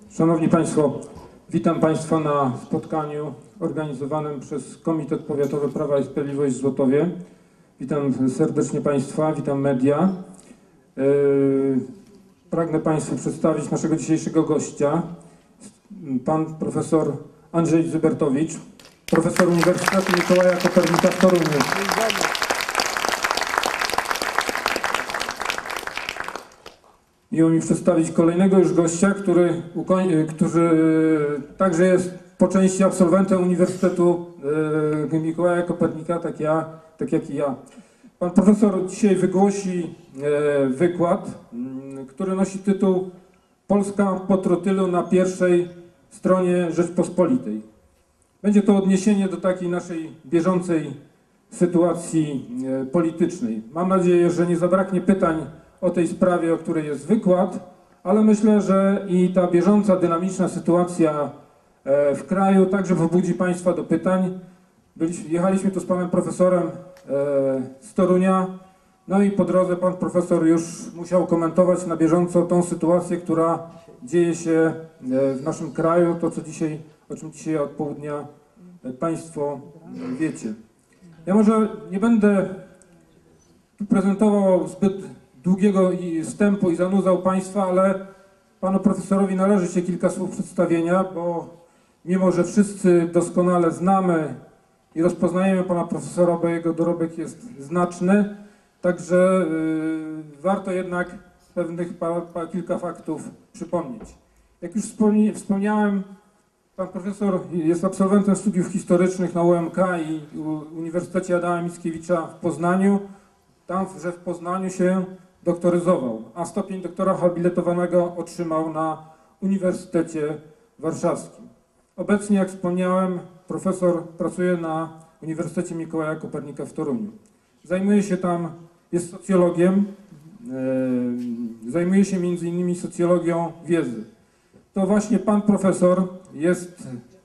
Szanowni Państwo, witam Państwa na spotkaniu organizowanym przez Komitet Powiatowy Prawa i Sprawiedliwość w Złotowie. Witam serdecznie Państwa, witam media. Pragnę Państwu przedstawić naszego dzisiejszego gościa, pan profesor Andrzej Zybertowicz, profesor Uniwersytetu Mikołaja Kopernika w Toruniu. Miło mi przedstawić kolejnego już gościa, który także jest po części absolwentem Uniwersytetu Mikołaja Kopernika, tak jak i ja. Pan profesor dzisiaj wygłosi wykład, który nosi tytuł Polska po trotylu na pierwszej stronie Rzeczpospolitej. Będzie to odniesienie do takiej naszej bieżącej sytuacji politycznej. Mam nadzieję, że nie zabraknie pytań o tej sprawie, o której jest wykład, ale myślę, że i ta bieżąca, dynamiczna sytuacja w kraju także pobudzi Państwa do pytań. Jechaliśmy tu z panem profesorem z Torunia, no i po drodze pan profesor już musiał komentować na bieżąco tą sytuację, która dzieje się w naszym kraju, to o czym dzisiaj od południa Państwo wiecie. Ja może nie będę tu prezentował zbyt długiego wstępu i zanudzał Państwa, ale panu profesorowi należy się kilka słów przedstawienia, bo mimo, że wszyscy doskonale znamy i rozpoznajemy pana profesora, bo jego dorobek jest znaczny, także warto jednak pewnych kilka faktów przypomnieć. Jak już wspomniałem, pan profesor jest absolwentem studiów historycznych na UMK i Uniwersytecie Adama Mickiewicza w Poznaniu. Tamże w Poznaniu się doktoryzował, a stopień doktora habilitowanego otrzymał na Uniwersytecie Warszawskim. Obecnie, jak wspomniałem, profesor pracuje na Uniwersytecie Mikołaja Kopernika w Toruniu. Zajmuje się tam, jest socjologiem, zajmuje się między innymi socjologią wiedzy. To właśnie pan profesor jest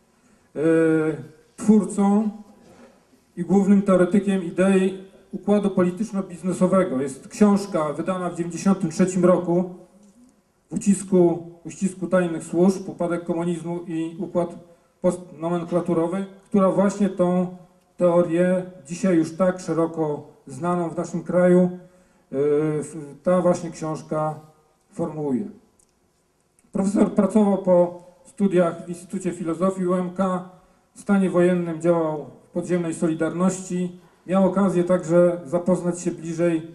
twórcą i głównym teoretykiem idei układu polityczno-biznesowego. Jest książka wydana w 1993 roku w uścisku tajnych służb, upadek komunizmu i układ postnomenklaturowy, która właśnie tą teorię, dzisiaj już tak szeroko znaną w naszym kraju, ta właśnie książka formułuje. Profesor pracował po studiach w Instytucie Filozofii UMK, w stanie wojennym działał w podziemnej Solidarności. Miał okazję także zapoznać się bliżej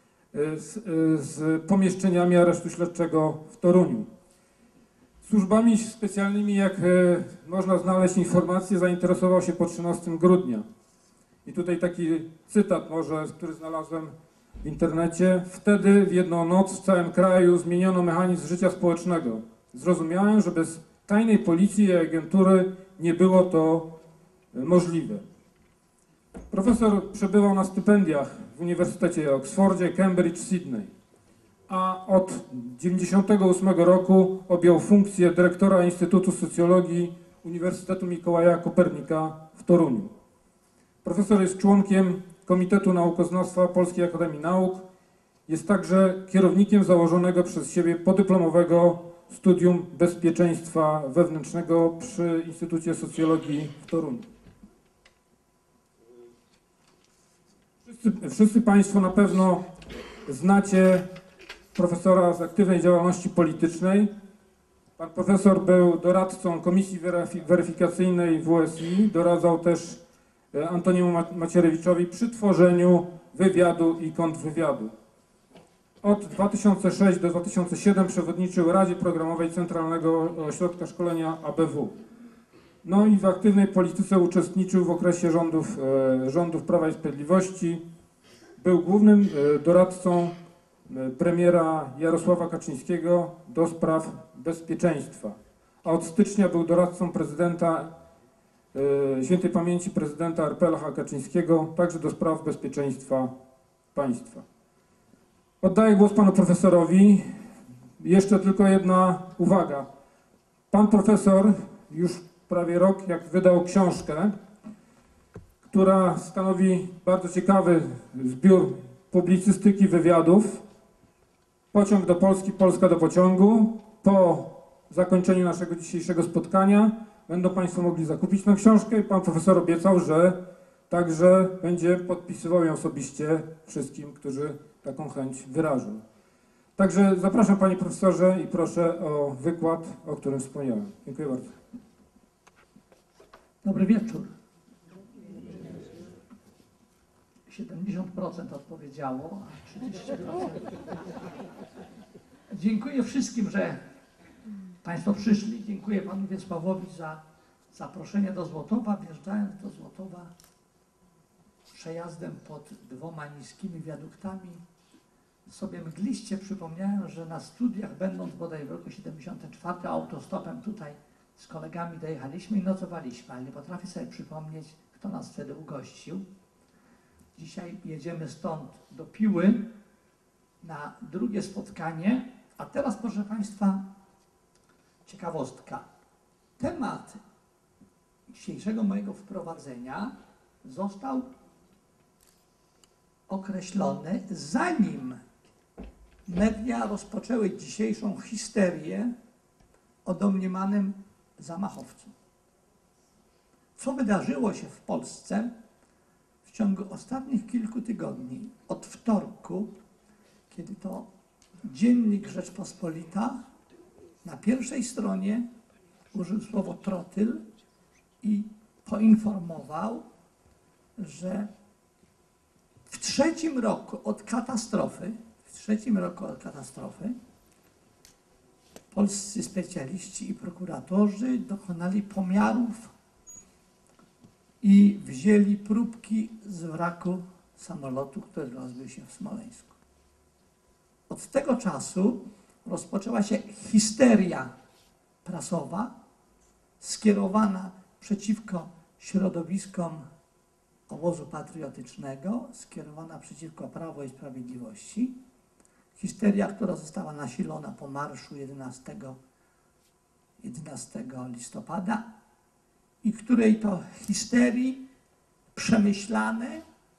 z pomieszczeniami aresztu śledczego w Toruniu. Służbami specjalnymi, jak można znaleźć informacje, zainteresował się po 13 grudnia. I tutaj taki cytat może, który znalazłem w internecie. Wtedy w jedną noc w całym kraju zmieniono mechanizm życia społecznego. Zrozumiałem, że bez tajnej policji i agentury nie było to możliwe. Profesor przebywał na stypendiach w Uniwersytecie Oksfordzie, Cambridge, Sydney, a od 1998 roku objął funkcję dyrektora Instytutu Socjologii Uniwersytetu Mikołaja Kopernika w Toruniu. Profesor jest członkiem Komitetu Naukoznawstwa Polskiej Akademii Nauk. Jest także kierownikiem założonego przez siebie podyplomowego studium bezpieczeństwa wewnętrznego przy Instytucie Socjologii w Toruniu. Wszyscy Państwo na pewno znacie profesora z aktywnej działalności politycznej. Pan profesor był doradcą Komisji Weryfikacyjnej WSI, doradzał też Antoniemu Macierewiczowi przy tworzeniu wywiadu i kontrwywiadu. Od 2006 do 2007 przewodniczył Radzie Programowej Centralnego Ośrodka Szkolenia ABW. No i w aktywnej polityce uczestniczył w okresie rządów Prawa i Sprawiedliwości. Był głównym doradcą premiera Jarosława Kaczyńskiego do spraw bezpieczeństwa, a od stycznia był doradcą prezydenta, świętej pamięci prezydenta RP Lecha Kaczyńskiego, także do spraw bezpieczeństwa państwa. Oddaję głos panu profesorowi. Jeszcze tylko jedna uwaga. Pan profesor już prawie rok jak wydał książkę, która stanowi bardzo ciekawy zbiór publicystyki wywiadów. Pociąg do Polski, Polska do pociągu. Po zakończeniu naszego dzisiejszego spotkania będą Państwo mogli zakupić tę książkę i Pan Profesor obiecał, że także będzie podpisywał ją osobiście wszystkim, którzy taką chęć wyrażą. Także zapraszam Panie Profesorze i proszę o wykład, o którym wspomniałem. Dziękuję bardzo. Dobry wieczór. 70% odpowiedziało, a 30%. Dziękuję wszystkim, że Państwo przyszli. Dziękuję Panu Wiesławowi za zaproszenie do Złotowa. Wjeżdżając do Złotowa przejazdem pod 2 niskimi wiaduktami sobie mgliście przypomniałem, że na studiach, będąc bodaj w roku 74, autostopem tutaj z kolegami dojechaliśmy i nocowaliśmy, ale nie potrafię sobie przypomnieć, kto nas wtedy ugościł. Dzisiaj jedziemy stąd do Piły na drugie spotkanie, a teraz, proszę Państwa, ciekawostka. Temat dzisiejszego mojego wprowadzenia został określony, zanim media rozpoczęły dzisiejszą histerię o domniemanym zamachowcu. Co wydarzyło się w Polsce w ciągu ostatnich kilku tygodni, od wtorku, kiedy to dziennik Rzeczpospolita na pierwszej stronie użył słowo trotyl i poinformował, że w trzecim roku od katastrofy polscy specjaliści i prokuratorzy dokonali pomiarów i wzięli próbki z wraku samolotu, który rozbił się w Smoleńsku. Od tego czasu rozpoczęła się histeria prasowa skierowana przeciwko środowiskom obozu patriotycznego, skierowana przeciwko Prawu i Sprawiedliwości. Histeria, która została nasilona po marszu 11 listopada i której to histerii przemyślane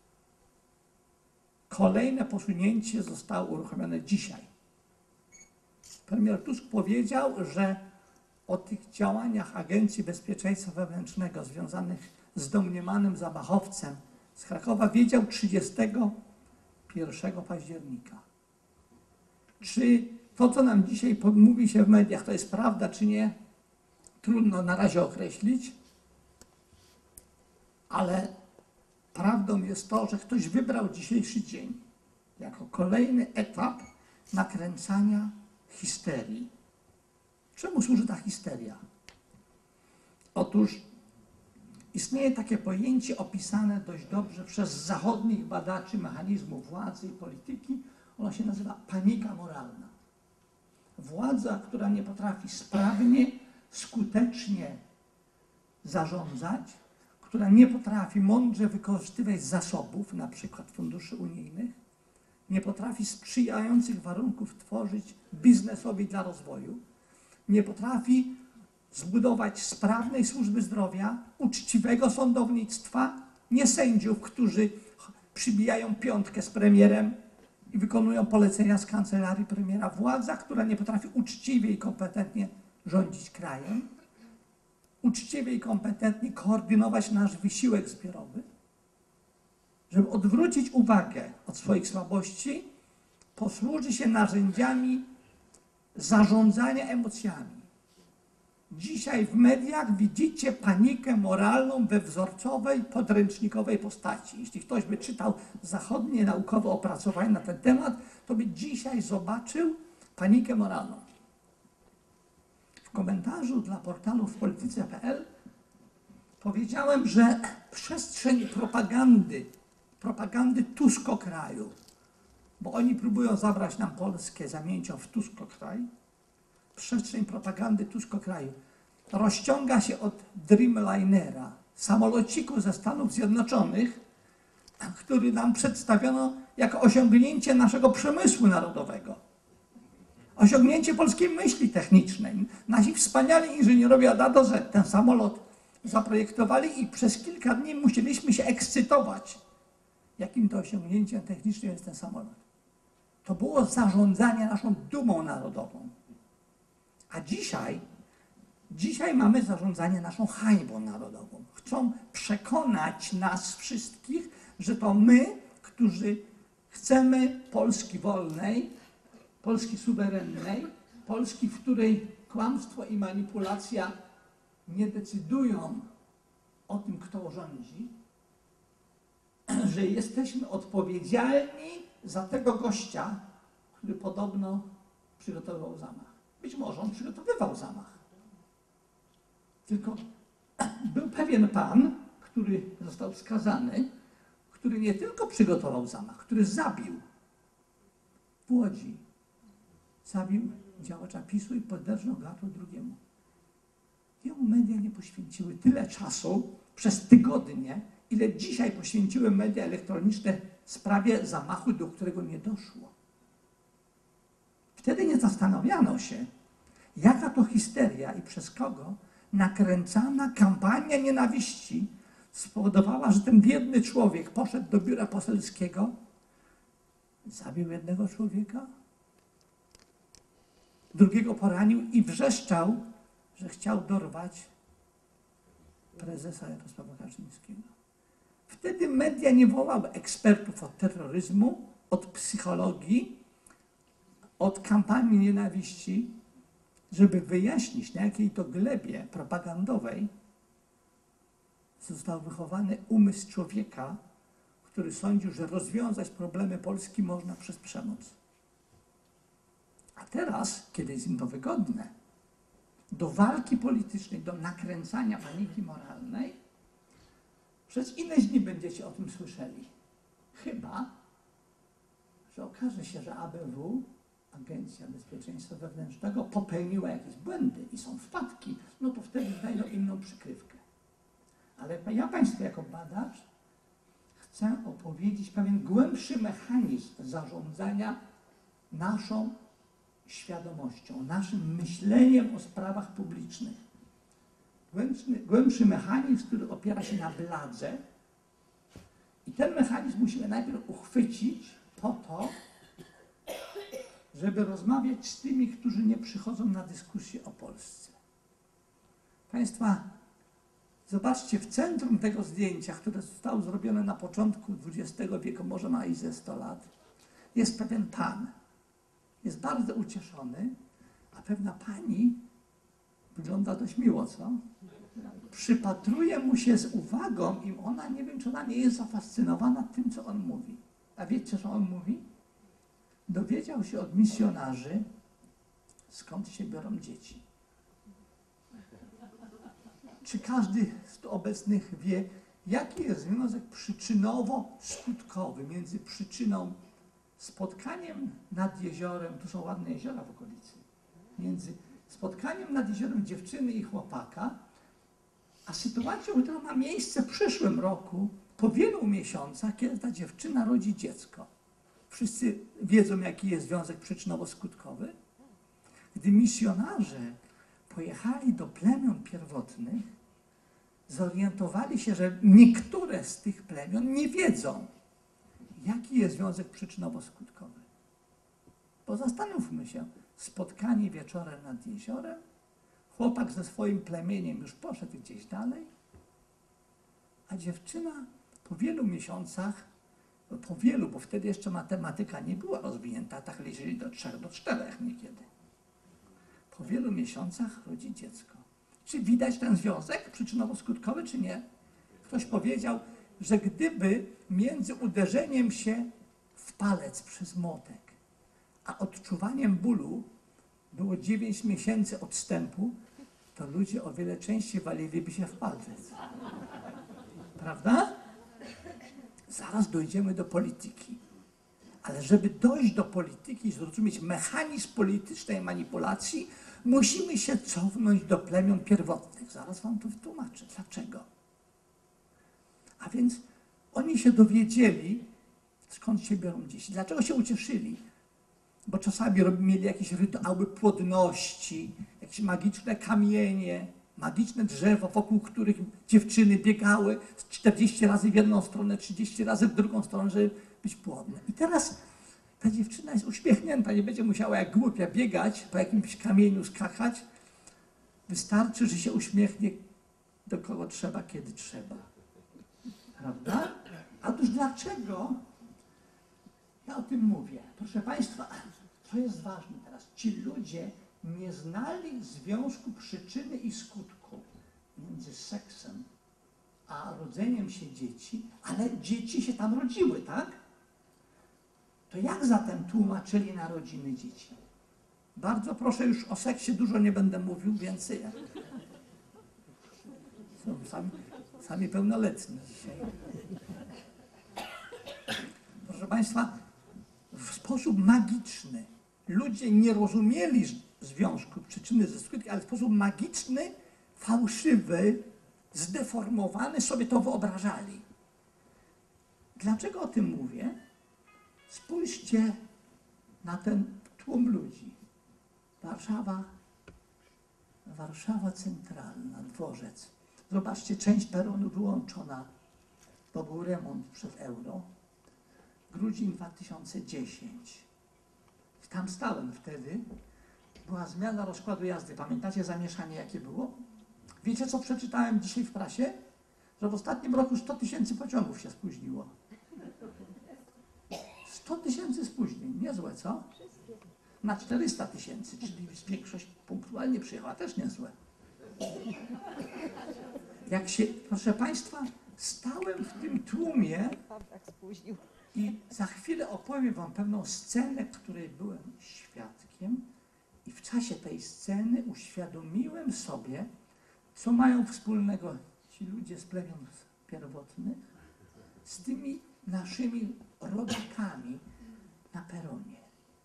kolejne posunięcie zostało uruchomione dzisiaj. Premier Tusk powiedział, że o tych działaniach Agencji Bezpieczeństwa Wewnętrznego związanych z domniemanym zamachowcem z Krakowa wiedział 31 października. Czy to, co nam dzisiaj mówi się w mediach, to jest prawda, czy nie? Trudno na razie określić, ale prawdą jest to, że ktoś wybrał dzisiejszy dzień jako kolejny etap nakręcania histerii. Czemu służy ta histeria? Otóż istnieje takie pojęcie opisane dość dobrze przez zachodnich badaczy mechanizmu władzy i polityki. Ono się nazywa panika moralna. Władza, która nie potrafi sprawnie, skutecznie zarządzać, która nie potrafi mądrze wykorzystywać zasobów, na przykład funduszy unijnych, nie potrafi sprzyjających warunków tworzyć biznesowi dla rozwoju, nie potrafi zbudować sprawnej służby zdrowia, uczciwego sądownictwa, nie sędziów, którzy przybijają piątkę z premierem i wykonują polecenia z kancelarii premiera. Władza, która nie potrafi uczciwie i kompetentnie rządzić krajem, uczciwie i kompetentnie koordynować nasz wysiłek zbiorowy, żeby odwrócić uwagę od swoich słabości, posłuży się narzędziami zarządzania emocjami. Dzisiaj w mediach widzicie panikę moralną we wzorcowej, podręcznikowej postaci. Jeśli ktoś by czytał zachodnie naukowe opracowania na ten temat, to by dzisiaj zobaczył panikę moralną. W komentarzu dla portalu wpolityce.pl powiedziałem, że przestrzeń propagandy Tuskokraju, bo oni próbują zabrać nam Polskę, zamienić ją w Tuskokraj, przestrzeń propagandy Tuskokraju rozciąga się od Dreamlinera, samolociku ze Stanów Zjednoczonych, który nam przedstawiono jako osiągnięcie naszego przemysłu narodowego. Osiągnięcie polskiej myśli technicznej. Nasi wspaniali inżynierowie od A do Z ten samolot zaprojektowali i przez kilka dni musieliśmy się ekscytować, jakim to osiągnięciem technicznym jest ten samolot. To było zarządzanie naszą dumą narodową. A dzisiaj mamy zarządzanie naszą hańbą narodową. Chcą przekonać nas wszystkich, że to my, którzy chcemy Polski wolnej, Polski suwerennej, Polski, w której kłamstwo i manipulacja nie decydują o tym, kto rządzi, że jesteśmy odpowiedzialni za tego gościa, który podobno przygotowywał zamach. Być może on przygotowywał zamach. Tylko był pewien pan, który został skazany, który nie tylko przygotował zamach, który zabił w Łodzi. Zabił działacza PiS-u i podderżnął gardło drugiemu. Jemu media nie poświęciły tyle czasu przez tygodnie, ile dzisiaj poświęciły media elektroniczne sprawie zamachu, do którego nie doszło. Wtedy nie zastanawiano się, jaka to histeria i przez kogo nakręcana kampania nienawiści spowodowała, że ten biedny człowiek poszedł do biura poselskiego, zabił jednego człowieka, drugiego poranił i wrzeszczał, że chciał dorwać prezesa Jarosława Kaczyńskiego. Wtedy media nie wołały ekspertów od terroryzmu, od psychologii, od kampanii nienawiści, żeby wyjaśnić, na jakiej to glebie propagandowej został wychowany umysł człowieka, który sądził, że rozwiązać problemy Polski można przez przemoc. A teraz, kiedy jest im to wygodne, do walki politycznej, do nakręcania paniki moralnej, przez ileś dni będziecie o tym słyszeli. Chyba, że okaże się, że ABW, Agencja Bezpieczeństwa Wewnętrznego, popełniła jakieś błędy i są wpadki, no to wtedy znajdą inną przykrywkę. Ale ja Państwu jako badacz chcę opowiedzieć pewien głębszy mechanizm zarządzania naszą świadomością, naszym myśleniem o sprawach publicznych. Głębszy mechanizm, który opiera się na bladze. I ten mechanizm musimy najpierw uchwycić po to, żeby rozmawiać z tymi, którzy nie przychodzą na dyskusję o Polsce. Państwa, zobaczcie, w centrum tego zdjęcia, które zostało zrobione na początku XX wieku, może ma i ze 100 lat, jest pewien pan. Jest bardzo ucieszony, a pewna pani wygląda dość miło, co? Przypatruje mu się z uwagą i ona, nie wiem, czy ona nie jest zafascynowana tym, co on mówi. A wiecie, co on mówi? Dowiedział się od misjonarzy, skąd się biorą dzieci. Czy każdy z tu obecnych wie, jaki jest związek przyczynowo-skutkowy między przyczyną spotkaniem nad jeziorem, tu są ładne jeziora w okolicy, między spotkaniem nad jeziorem dziewczyny i chłopaka, a sytuacją, która ma miejsce w przyszłym roku, po wielu miesiącach, kiedy ta dziewczyna rodzi dziecko. Wszyscy wiedzą, jaki jest związek przyczynowo-skutkowy. Gdy misjonarze pojechali do plemion pierwotnych, zorientowali się, że niektóre z tych plemion nie wiedzą, jaki jest związek przyczynowo-skutkowy. Bo zastanówmy się, spotkanie wieczorem nad jeziorem, chłopak ze swoim plemieniem już poszedł gdzieś dalej, a dziewczyna po wielu miesiącach, bo wtedy jeszcze matematyka nie była rozwinięta, tak liczyli do 3 do 4 niekiedy. Po wielu miesiącach rodzi dziecko. Czy widać ten związek przyczynowo-skutkowy, czy nie? Ktoś powiedział, że gdyby między uderzeniem się w palec przez młotek, a odczuwaniem bólu było 9 miesięcy odstępu, to ludzie o wiele częściej waliliby się w palec. Prawda? Zaraz dojdziemy do polityki. Ale żeby dojść do polityki i zrozumieć mechanizm politycznej manipulacji, musimy się cofnąć do plemion pierwotnych. Zaraz wam to wytłumaczę. Dlaczego? A więc oni się dowiedzieli, skąd się biorą dzieci. Dlaczego się ucieszyli? Bo czasami mieli jakieś rytuały płodności, jakieś magiczne kamienie, magiczne drzewo, wokół których dziewczyny biegały 40 razy w jedną stronę, 30 razy w drugą stronę, żeby być płodne. I teraz ta dziewczyna jest uśmiechnięta, nie będzie musiała jak głupia biegać, po jakimś kamieniu skakać. Wystarczy, że się uśmiechnie do kogo trzeba, kiedy trzeba. Prawda? A otóż dlaczego ja o tym mówię? Proszę Państwa, co jest ważne teraz? Ci ludzie nie znali związku przyczyny i skutku między seksem a rodzeniem się dzieci, ale dzieci się tam rodziły, tak? To jak zatem tłumaczyli narodziny dzieci? Bardzo proszę, już o seksie dużo nie będę mówił, więcej. Są sami pełnoletni dzisiaj. Proszę Państwa, w sposób magiczny ludzie nie rozumieli związku przyczyny ze skutkiem, ale w sposób magiczny, fałszywy, zdeformowany sobie to wyobrażali. Dlaczego o tym mówię? Spójrzcie na ten tłum ludzi. Warszawa Centralna, dworzec. Zobaczcie, część peronu wyłączona, bo był remont przed euro. Grudzień 2010. Tam stałem wtedy. Była zmiana rozkładu jazdy. Pamiętacie zamieszanie, jakie było? Wiecie, co przeczytałem dzisiaj w prasie? Że w ostatnim roku 100 000 pociągów się spóźniło. 100 000 spóźnień. Niezłe, co? Na 400 000, czyli większość punktualnie przyjechała. Też niezłe. Jak się, proszę Państwa, stałem w tym tłumie i za chwilę opowiem Wam pewną scenę, której byłem świadkiem i w czasie tej sceny uświadomiłem sobie, co mają wspólnego ci ludzie z plemion pierwotnych z tymi naszymi rodakami na peronie.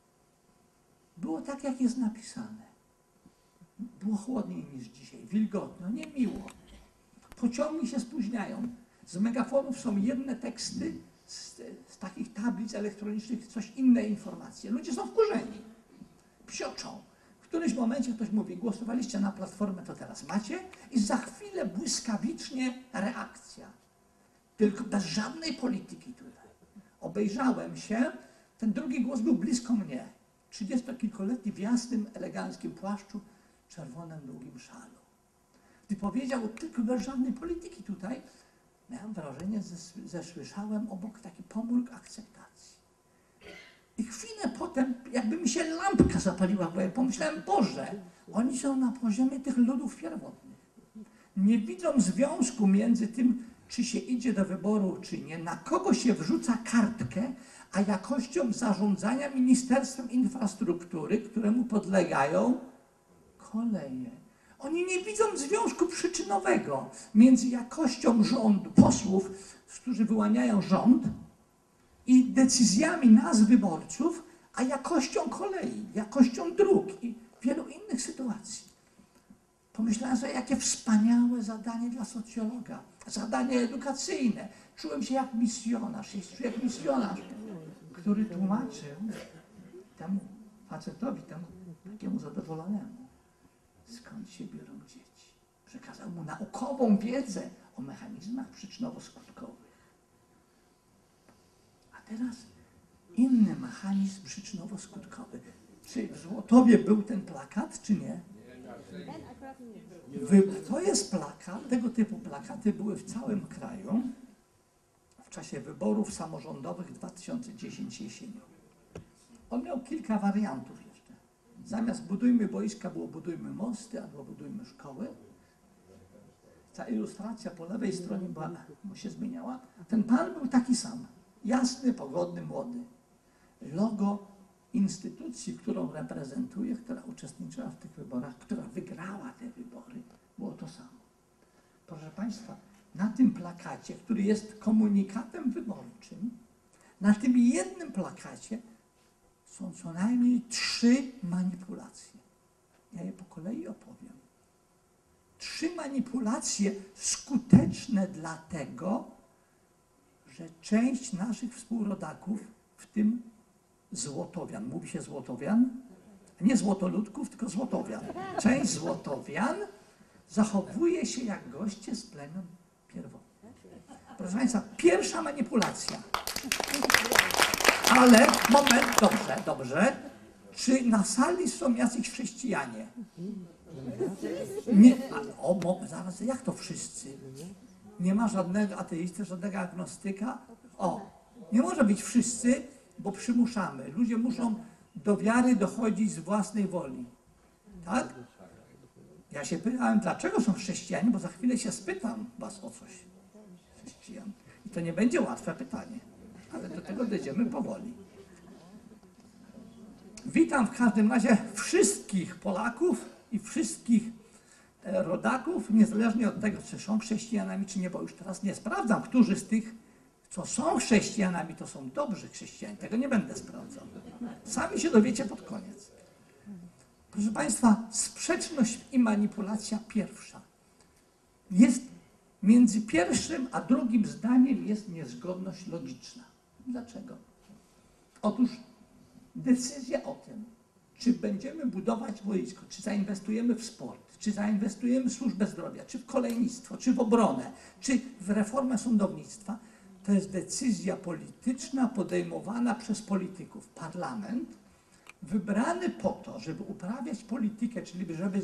Było tak, jak jest napisane. Było chłodniej niż dzisiaj, wilgotno, niemiło. Pociągi się spóźniają. Z megafonów są jedne teksty, z takich tablic elektronicznych coś inne informacje. Ludzie są wkurzeni, psioczą. W którymś momencie ktoś mówi, głosowaliście na Platformę, to teraz macie i za chwilę błyskawicznie reakcja. Tylko bez żadnej polityki tutaj. Obejrzałem się, ten drugi głos był blisko mnie. 30-kilkoletni w jasnym, eleganckim płaszczu, czerwonym, długim szalu. Gdy powiedział tylko bez żadnej polityki tutaj, miałem wrażenie, że słyszałem obok taki pomruk akceptacji. I chwilę potem, jakby mi się lampka zapaliła w głowie, pomyślałem, Boże, oni są na poziomie tych ludów pierwotnych. Nie widzą związku między tym, czy się idzie do wyboru, czy nie, na kogo się wrzuca kartkę, a jakością zarządzania Ministerstwem Infrastruktury, któremu podlegają koleje. Oni nie widzą związku przyczynowego między jakością rządu, posłów, którzy wyłaniają rząd, i decyzjami nas, wyborców, a jakością kolei, jakością dróg i wielu innych sytuacji. Pomyślałem sobie, jakie wspaniałe zadanie dla socjologa, zadanie edukacyjne. Czułem się jak misjonarz, który tłumaczył temu facetowi, temu takiemu zadowolonemu, skąd się biorą dzieci. Przekazał mu naukową wiedzę o mechanizmach przyczynowo-skutkowych. A teraz inny mechanizm przyczynowo-skutkowy. Czy w Złotowie był ten plakat, czy nie? To jest plakat, tego typu plakaty były w całym kraju w czasie wyborów samorządowych 2010 jesienią. On miał kilka wariantów jeszcze. Zamiast budujmy boiska było budujmy mosty albo budujmy szkoły. Ta ilustracja po lewej stronie się zmieniała. Ten pan był taki sam. Jasny, pogodny, młody. Logo instytucji, którą reprezentuje, która uczestniczyła w tych wyborach, która wygrała te wybory, było to samo. Proszę Państwa, na tym plakacie, który jest komunikatem wyborczym, na tym jednym plakacie są co najmniej 3 manipulacje. Ja je po kolei opowiem. 3 manipulacje skuteczne dlatego, że część naszych współrodaków, w tym Złotowian, mówi się Złotowian, nie złotoludków, tylko Złotowian. Część Złotowian zachowuje się jak goście z plemion pierwotnych. Proszę Państwa, pierwsza manipulacja. Ale moment, dobrze. Czy na sali są jacyś chrześcijanie? Nie, zaraz, jak to wszyscy? Nie ma żadnego ateisty, żadnego agnostyka? Nie może być wszyscy, bo przymuszamy. Ludzie muszą do wiary dochodzić z własnej woli. Tak? Ja się pytałem, dlaczego są chrześcijanie, bo za chwilę się spytam was o coś. Chrześcijan. I to nie będzie łatwe pytanie, ale do tego dojdziemy powoli. Witam w każdym razie wszystkich Polaków i wszystkich rodaków, niezależnie od tego, czy są chrześcijanami, czy nie, bo już teraz nie sprawdzam, którzy z tych, co są chrześcijanami, to są dobrzy chrześcijanie. Tego nie będę sprawdzał. Sami się dowiecie pod koniec. Proszę Państwa, sprzeczność i manipulacja pierwsza. Jest między pierwszym a drugim zdaniem jest niezgodność logiczna. Dlaczego? Otóż decyzja o tym, czy będziemy budować wojsko, czy zainwestujemy w sport, czy zainwestujemy w służbę zdrowia, czy w kolejnictwo, czy w obronę, czy w reformę sądownictwa, to jest decyzja polityczna podejmowana przez polityków. Parlament wybrany po to, żeby uprawiać politykę, czyli żeby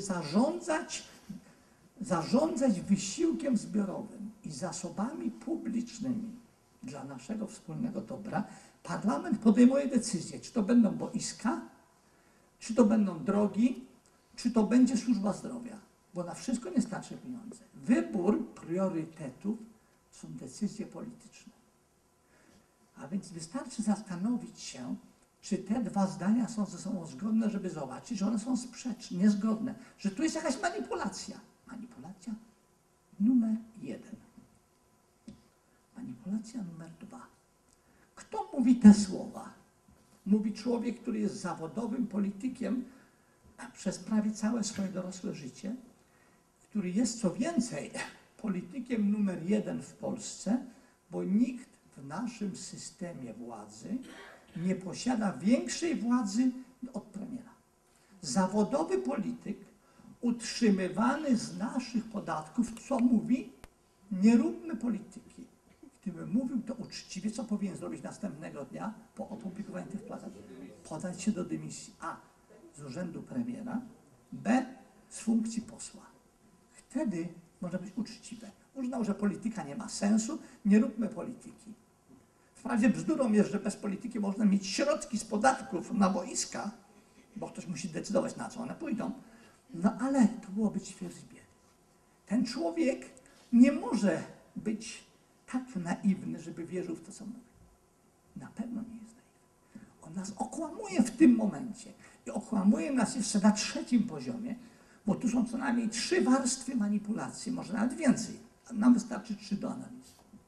zarządzać wysiłkiem zbiorowym i zasobami publicznymi dla naszego wspólnego dobra, parlament podejmuje decyzję, czy to będą boiska, czy to będą drogi, czy to będzie służba zdrowia, bo na wszystko nie starczy pieniądze. Wybór priorytetów są decyzje polityczne. A więc wystarczy zastanowić się, czy te dwa zdania są ze sobą zgodne, żeby zobaczyć, że one są sprzeczne, niezgodne, że tu jest jakaś manipulacja. Manipulacja numer 1. Manipulacja numer 2. Kto mówi te słowa? Mówi człowiek, który jest zawodowym politykiem przez prawie całe swoje dorosłe życie, który jest co więcej politykiem numer 1 w Polsce, bo nikt w naszym systemie władzy nie posiada większej władzy od premiera. Zawodowy polityk utrzymywany z naszych podatków, co mówi? Nie róbmy polityki. Gdybym mówił to uczciwie, co powinien zrobić następnego dnia po opublikowaniu tych plakatów? Podać się do dymisji A. z urzędu premiera, B. z funkcji posła. Wtedy może być uczciwe. Uznał, że polityka nie ma sensu, nie róbmy polityki. Wprawdzie bzdurą jest, że bez polityki można mieć środki z podatków na wojska, bo ktoś musi decydować, na co one pójdą. No ale to byłoby ćwierćbiedy. Ten człowiek nie może być tak naiwny, żeby wierzył w to, co mówi. Na pewno nie jest naiwny. On nas okłamuje w tym momencie. I okłamuje nas jeszcze na trzecim poziomie, bo tu są co najmniej 3 warstwy manipulacji, może nawet więcej. Nam wystarczy 3 do analizy.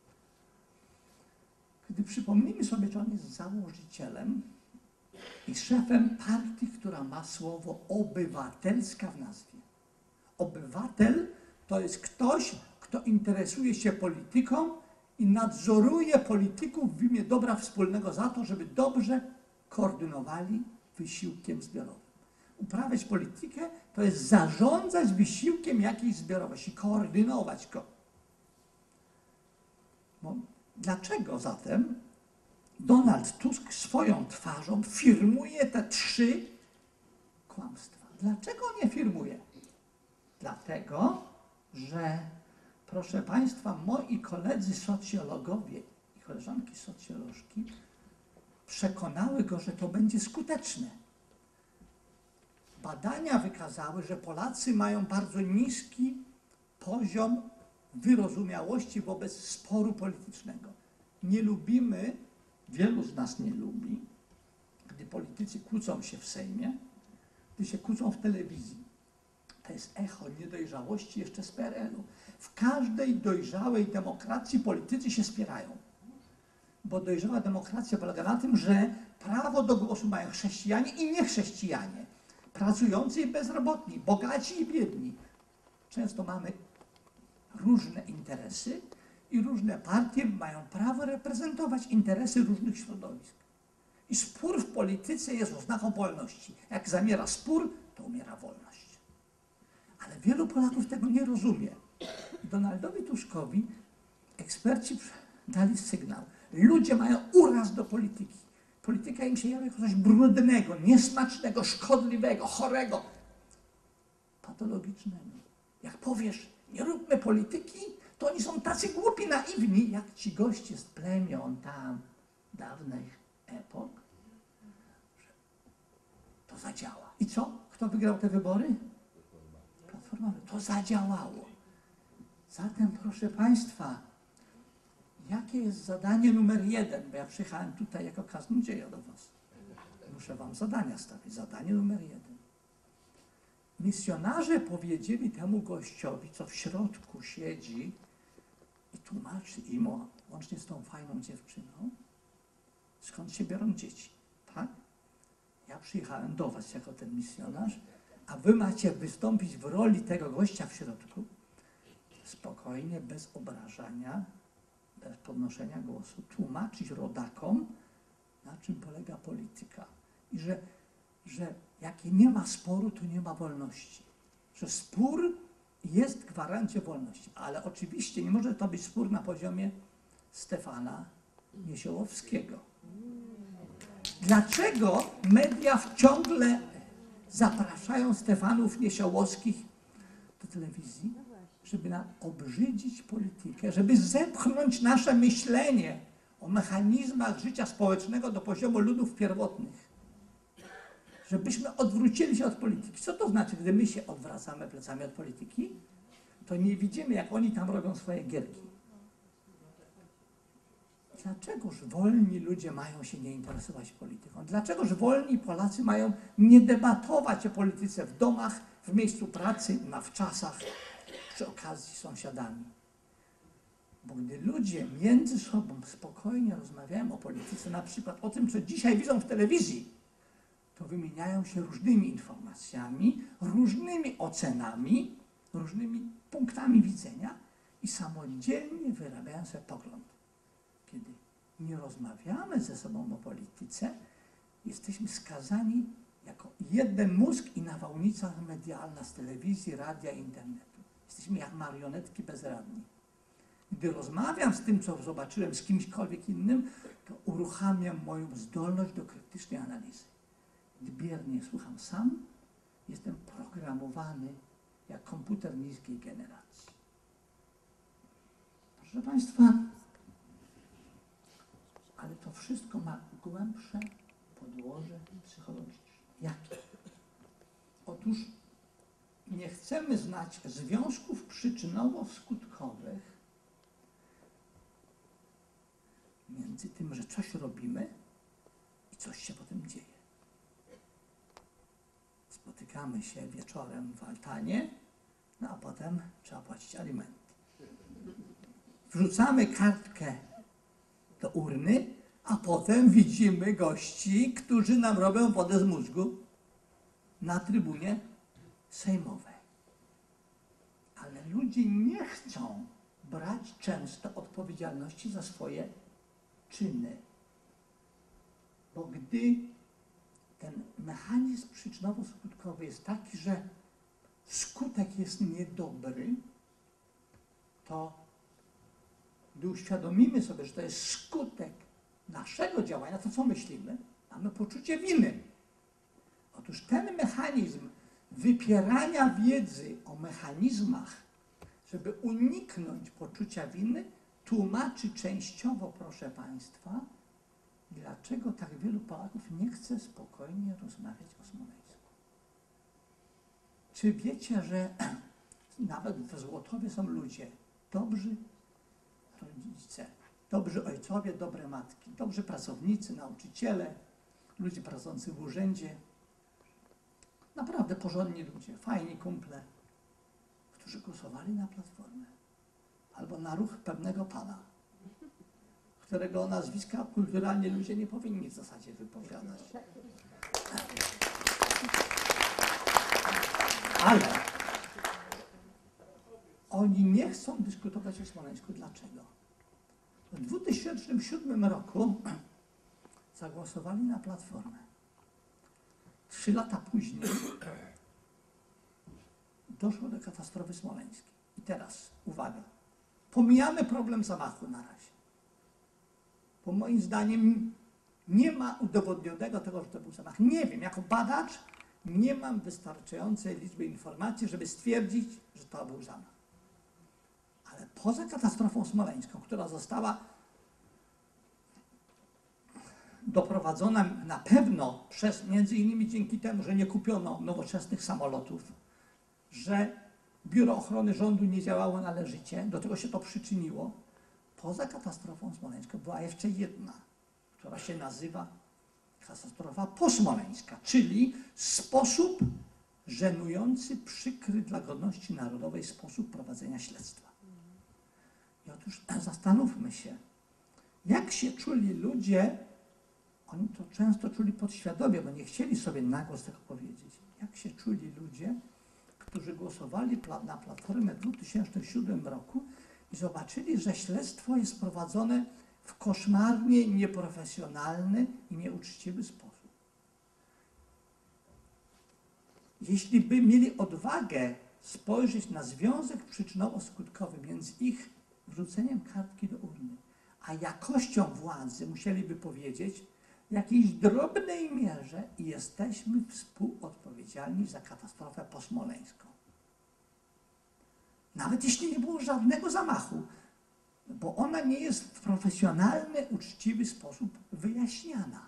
Gdy przypomnimy sobie, że on jest założycielem i szefem partii, która ma słowo obywatelska w nazwie. Obywatel to jest ktoś, kto interesuje się polityką i nadzoruje polityków w imię dobra wspólnego za to, żeby dobrze koordynowali wysiłkiem zbiorowym. Uprawiać politykę to jest zarządzać wysiłkiem jakiejś zbiorowości, koordynować go. No, dlaczego zatem Donald Tusk swoją twarzą firmuje te 3 kłamstwa? Dlaczego nie firmuje? Dlatego, że proszę Państwa, moi koledzy socjologowie i koleżanki socjolożki przekonały go, że to będzie skuteczne. Badania wykazały, że Polacy mają bardzo niski poziom wyrozumiałości wobec sporu politycznego. Nie lubimy, wielu z nas nie lubi, gdy politycy kłócą się w Sejmie, gdy się kłócą w telewizji. To jest echo niedojrzałości jeszcze z PRL-u. W każdej dojrzałej demokracji politycy się spierają. Bo dojrzała demokracja polega na tym, że prawo do głosu mają chrześcijanie i niechrześcijanie. Pracujący i bezrobotni, bogaci i biedni. Często mamy różne interesy i różne partie mają prawo reprezentować interesy różnych środowisk. I spór w polityce jest oznaką wolności. Jak zamiera spór, to umiera wolność. Ale wielu Polaków tego nie rozumie. Donaldowi Tuskowi eksperci dali sygnał. Ludzie mają uraz do polityki. Polityka im się jawi jako coś brudnego, niesmacznego, szkodliwego, chorego, patologicznego. Jak powiesz, nie róbmy polityki, to oni są tacy głupi, naiwni, jak ci goście z plemion tam dawnych epok, że to zadziała. I co? Kto wygrał te wybory? Platforma. To zadziałało. Zatem, proszę Państwa, jakie jest zadanie numer 1? Bo ja przyjechałem tutaj jako kaznodzieja do Was. Muszę Wam zadania stawić. Zadanie numer 1. Misjonarze powiedzieli temu gościowi, co w środku siedzi i tłumaczy im, łącznie z tą fajną dziewczyną, skąd się biorą dzieci. Tak? Ja przyjechałem do Was jako ten misjonarz, a Wy macie wystąpić w roli tego gościa w środku, spokojnie, bez obrażania, bez podnoszenia głosu, tłumaczyć rodakom, na czym polega polityka. I że jakie nie ma sporu, to nie ma wolności. Że spór jest gwarancją wolności. Ale oczywiście nie może to być spór na poziomie Stefana Niesiołowskiego. Dlaczego media ciągle zapraszają Stefanów Niesiołowskich do telewizji? Żeby nam obrzydzić politykę, żeby zepchnąć nasze myślenie o mechanizmach życia społecznego do poziomu ludów pierwotnych. Żebyśmy odwrócili się od polityki. Co to znaczy, gdy my się odwracamy plecami od polityki? To nie widzimy, jak oni tam robią swoje gierki. Dlaczegoż wolni ludzie mają się nie interesować polityką? Dlaczegoż wolni Polacy mają nie debatować o polityce w domach, w miejscu pracy, na wczasach, przy okazji z sąsiadami? Bo gdy ludzie między sobą spokojnie rozmawiają o polityce, na przykład o tym, co dzisiaj widzą w telewizji, to wymieniają się różnymi informacjami, różnymi ocenami, różnymi punktami widzenia i samodzielnie wyrabiają sobie pogląd. Kiedy nie rozmawiamy ze sobą o polityce, jesteśmy skazani jako jeden mózg i nawałnica medialna z telewizji, radia i internetu. Jesteśmy jak marionetki bezradni. Gdy rozmawiam z tym, co zobaczyłem z kimśkolwiek innym, to uruchamiam moją zdolność do krytycznej analizy. Gdy biernie słucham sam, jestem programowany jak komputer niskiej generacji. Proszę Państwa, ale to wszystko ma głębsze podłoże psychologiczne. Jakie? Otóż nie chcemy znać związków przyczynowo-skutkowych między tym, że coś robimy i coś się potem dzieje. Spotykamy się wieczorem w altanie, no a potem trzeba płacić alimenty. Wrzucamy kartkę do urny, a potem widzimy gości, którzy nam robią wodę z mózgu na trybunie sejmowej. Ale ludzie nie chcą brać często odpowiedzialności za swoje czyny. Bo gdy ten mechanizm przyczynowo-skutkowy jest taki, że skutek jest niedobry, to gdy uświadomimy sobie, że to jest skutek naszego działania, to co myślimy? Mamy poczucie winy. Otóż ten mechanizm wypierania wiedzy o mechanizmach, żeby uniknąć poczucia winy, tłumaczy częściowo, proszę Państwa, dlaczego tak wielu Polaków nie chce spokojnie rozmawiać o Smoleńsku. Czy wiecie, że nawet w Złotowie są ludzie dobrzy rodzice, dobrzy ojcowie, dobre matki, dobrzy pracownicy, nauczyciele, ludzie pracujący w urzędzie, naprawdę porządni ludzie, fajni kumple, którzy głosowali na Platformę albo na ruch pewnego pana, którego nazwiska kulturalnie ludzie nie powinni w zasadzie wypowiadać. Ale oni nie chcą dyskutować o Smoleńsku. Dlaczego? W 2007 roku zagłosowali na Platformę. 3 lata później doszło do katastrofy smoleńskiej. I teraz, uwaga, pomijamy problem zamachu na razie. Bo moim zdaniem Nie ma udowodnionego tego, że to był zamach. Nie wiem, jako badacz nie mam wystarczającej liczby informacji, żeby stwierdzić, że to był zamach. Ale poza katastrofą smoleńską, która została doprowadzona na pewno między innymi dzięki temu, że nie kupiono nowoczesnych samolotów, że Biuro Ochrony Rządu nie działało należycie, do tego się to przyczyniło. Poza katastrofą smoleńską była jeszcze jedna, która się nazywa katastrofa posmoleńska, czyli sposób żenujący, przykry dla godności narodowej sposób prowadzenia śledztwa. I otóż zastanówmy się, jak się czuli ludzie, oni to często czuli podświadomie, bo nie chcieli sobie na głos tego powiedzieć, jak się czuli ludzie, którzy głosowali na Platformę w 2007 roku i zobaczyli, że śledztwo jest prowadzone w koszmarnie nieprofesjonalny i nieuczciwy sposób. Jeśli by mieli odwagę spojrzeć na związek przyczynowo-skutkowy między ich wrzuceniem kartki do urny, a jakością władzy, musieliby powiedzieć, w jakiejś drobnej mierze jesteśmy współodpowiedzialni za katastrofę posmoleńską. Nawet jeśli nie było żadnego zamachu, bo ona nie jest w profesjonalny, uczciwy sposób wyjaśniana.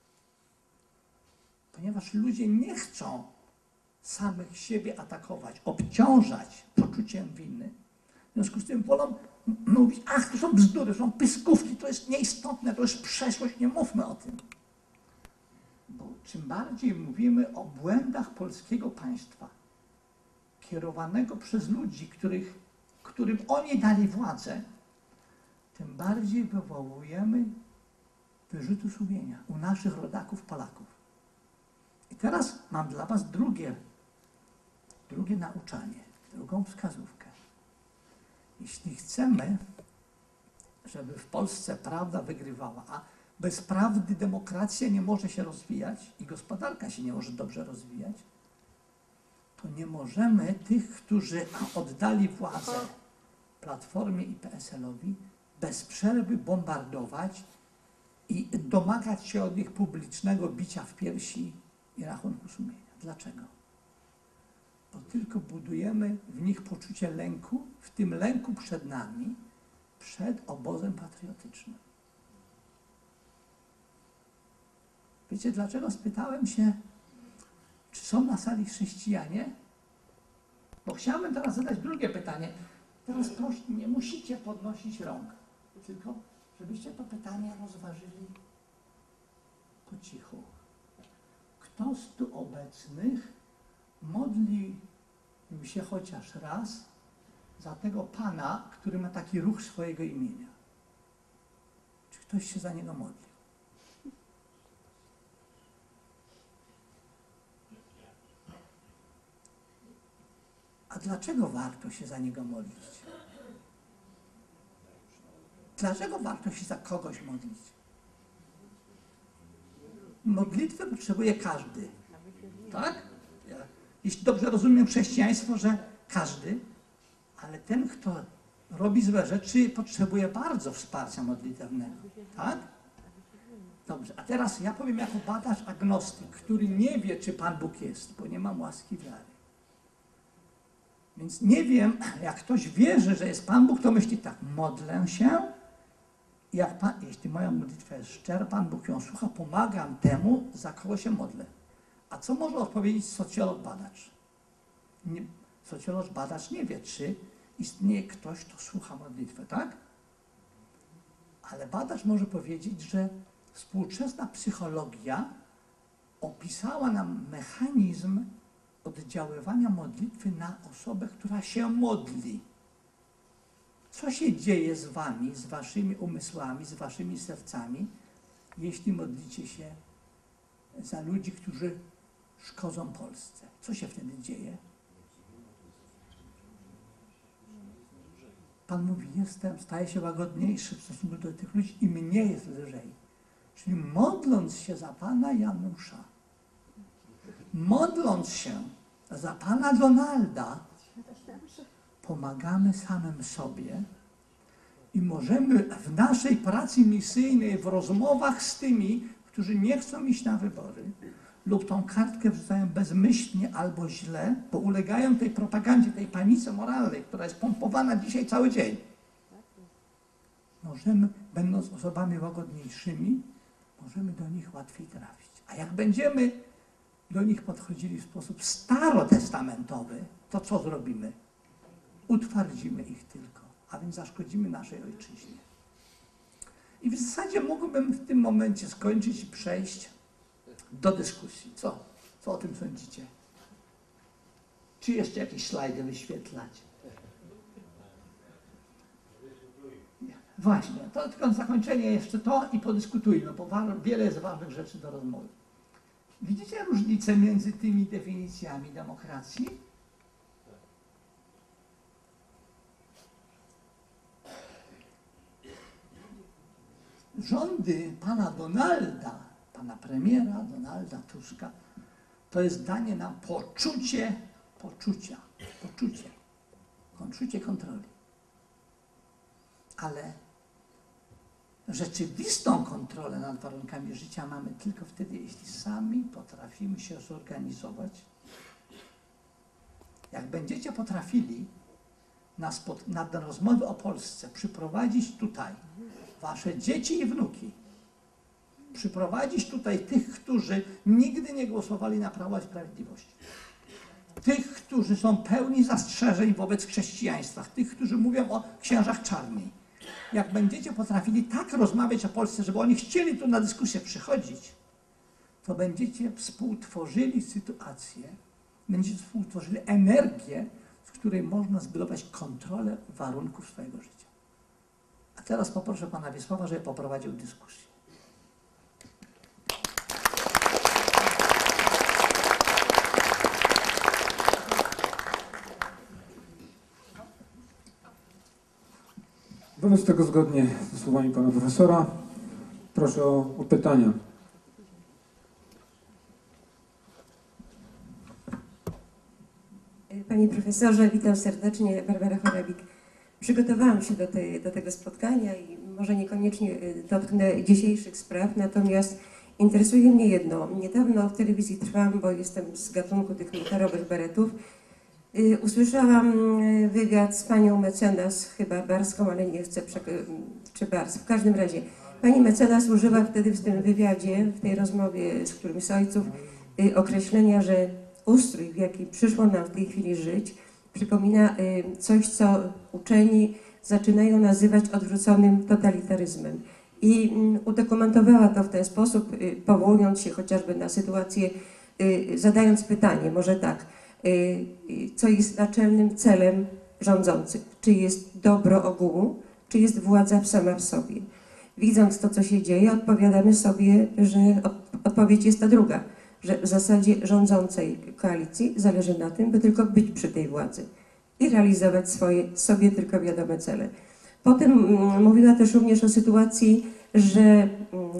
Ponieważ ludzie nie chcą samych siebie atakować, obciążać poczuciem winy. W związku z tym wolą mówić, ach, to są bzdury, to są pyskówki, to jest nieistotne, to jest przeszłość, nie mówmy o tym. Bo czym bardziej mówimy o błędach polskiego państwa, kierowanego przez ludzi, którym oni dali władzę, tym bardziej wywołujemy wyrzuty sumienia u naszych rodaków Polaków. I teraz mam dla was drugie nauczanie, drugą wskazówkę. Jeśli chcemy, żeby w Polsce prawda wygrywała, a bez prawdy demokracja nie może się rozwijać i gospodarka się nie może dobrze rozwijać, to nie możemy tych, którzy oddali władzę Platformie i PSL-owi, bez przerwy bombardować i domagać się od nich publicznego bicia w piersi i rachunku sumienia. Dlaczego? Bo tylko budujemy w nich poczucie lęku, w tym lęku przed nami, przed obozem patriotycznym. Wiecie, dlaczego spytałem się, czy są na sali chrześcijanie? Bo chciałbym teraz zadać drugie pytanie. Teraz proszę, nie musicie podnosić rąk, tylko żebyście to pytanie rozważyli po cichu. Kto z tu obecnych modlił się chociaż raz za tego Pana, który ma taki ruch swojego imienia? Czy ktoś się za niego modlił? A dlaczego warto się za niego modlić? Dlaczego warto się za kogoś modlić? Modlitwę potrzebuje każdy. Tak? Jeśli dobrze rozumiem chrześcijaństwo, że każdy, ale ten, kto robi złe rzeczy, potrzebuje bardzo wsparcia modlitewnego. Tak? Dobrze, a teraz ja powiem jako badacz agnostyk, który nie wie, czy Pan Bóg jest, bo nie mam łaski wiary. Więc nie wiem, jak ktoś wierzy, że jest Pan Bóg, to myśli tak, modlę się, jeśli moja modlitwa jest szczera, Pan Bóg ją słucha, pomagam temu, za kogo się modlę. A co może odpowiedzieć socjolog-badacz? Socjolog-badacz nie wie, czy istnieje ktoś, kto słucha modlitwy, tak? Ale badacz może powiedzieć, że współczesna psychologia opisała nam mechanizm oddziaływania modlitwy na osobę, która się modli. Co się dzieje z wami, z waszymi umysłami, z waszymi sercami, jeśli modlicie się za ludzi, którzy szkodzą Polsce? Co się wtedy dzieje? Pan mówi, staje się łagodniejszy w stosunku do tych ludzi i mnie jest lżej. Czyli modląc się za Pana Janusza, modląc się za Pana Donalda, pomagamy samym sobie i możemy w naszej pracy misyjnej, w rozmowach z tymi, którzy nie chcą iść na wybory lub tą kartkę wrzucają bezmyślnie albo źle, bo ulegają tej propagandzie, tej panice moralnej, która jest pompowana dzisiaj cały dzień. Możemy, będąc osobami łagodniejszymi, możemy do nich łatwiej trafić. A jak będziemy do nich podchodzili w sposób starotestamentowy, to co zrobimy? Utwardzimy ich tylko, a więc zaszkodzimy naszej ojczyźnie. I w zasadzie mógłbym w tym momencie skończyć i przejść do dyskusji. Co? Co o tym sądzicie? Czy jeszcze jakieś slajdy wyświetlać? Nie. Właśnie, to tylko na zakończenie jeszcze to i podyskutujmy, bo wiele jest ważnych rzeczy do rozmowy. Widzicie różnicę między tymi definicjami demokracji? Rządy pana Donalda, pana premiera Donalda Tuska, to jest danie nam poczucie kontroli. Ale rzeczywistą kontrolę nad warunkami życia mamy tylko wtedy, jeśli sami potrafimy się zorganizować. Jak będziecie potrafili na rozmowy o Polsce przyprowadzić tutaj wasze dzieci i wnuki, przyprowadzić tutaj tych, którzy nigdy nie głosowali na Prawo i Sprawiedliwość, tych, którzy są pełni zastrzeżeń wobec chrześcijaństwa, tych, którzy mówią o księżach czarnej. Jak będziecie potrafili tak rozmawiać o Polsce, żeby oni chcieli tu na dyskusję przychodzić, to będziecie współtworzyli sytuację, będziecie współtworzyli energię, w której można zbudować kontrolę warunków swojego życia. A teraz poproszę pana Wiesława, żeby poprowadził dyskusję. Wobec tego, zgodnie ze słowami pana profesora, proszę o pytania. Panie profesorze, witam serdecznie, Barbara Chorabik. Przygotowałam się do tego spotkania i może niekoniecznie dotknę dzisiejszych spraw, natomiast interesuje mnie jedno. Niedawno w telewizji Trwam, bo jestem z gatunku tych militarowych beretów, usłyszałam wywiad z panią mecenas, chyba Barską, ale nie chcę, czy Bars. W każdym razie pani mecenas użyła wtedy w tym wywiadzie, w tej rozmowie z którymś z ojców, określenia, że ustrój, w jaki przyszło nam w tej chwili żyć, przypomina coś, co uczeni zaczynają nazywać odwróconym totalitaryzmem. I udokumentowała to w ten sposób, powołując się chociażby na sytuację, zadając pytanie, może tak, co jest naczelnym celem rządzących? Czy jest dobro ogółu, czy jest władza sama w sobie? Widząc to, co się dzieje, odpowiadamy sobie, że odpowiedź jest ta druga, że w zasadzie rządzącej koalicji zależy na tym, by tylko być przy tej władzy i realizować swoje sobie tylko wiadome cele. Potem mówiła też również o sytuacji, że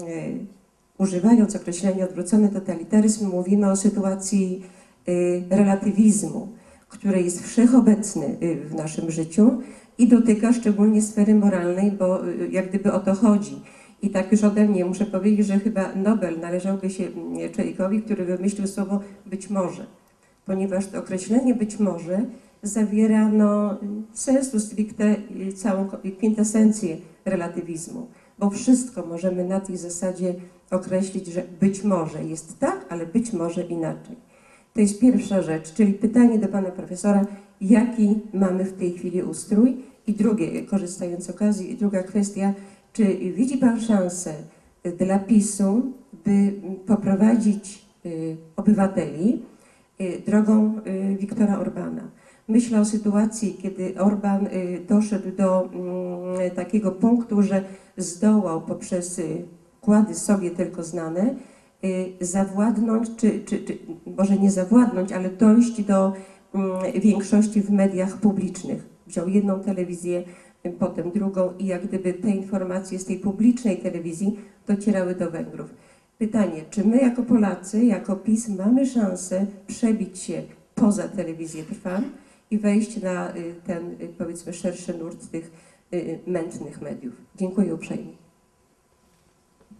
używając określenia odwrócony totalitaryzm, mówimy o sytuacji relatywizmu, który jest wszechobecny w naszym życiu i dotyka szczególnie sfery moralnej, bo jak gdyby o to chodzi. I tak już ode mnie muszę powiedzieć, że chyba Nobel należałby się człowiekowi, który wymyślił słowo być może, ponieważ to określenie być może zawiera sensu stricte całą kwintesencję relatywizmu, bo wszystko możemy na tej zasadzie określić, że być może jest tak, ale być może inaczej. To jest pierwsza rzecz, czyli pytanie do pana profesora, jaki mamy w tej chwili ustrój? I drugie, korzystając z okazji, druga kwestia, czy widzi pan szansę dla PiS-u, by poprowadzić obywateli drogą Viktora Orbana? Myślę o sytuacji, kiedy Orban doszedł do takiego punktu, że zdołał poprzez układy sobie tylko znane zawładnąć, czy może nie zawładnąć, ale dojść do większości w mediach publicznych. Wziął jedną telewizję, potem drugą i jak gdyby te informacje z tej publicznej telewizji docierały do Węgrów. Pytanie, czy my jako Polacy, jako PiS mamy szansę przebić się poza telewizję Trwam i wejść na ten, powiedzmy, szerszy nurt tych mętnych mediów? Dziękuję uprzejmie.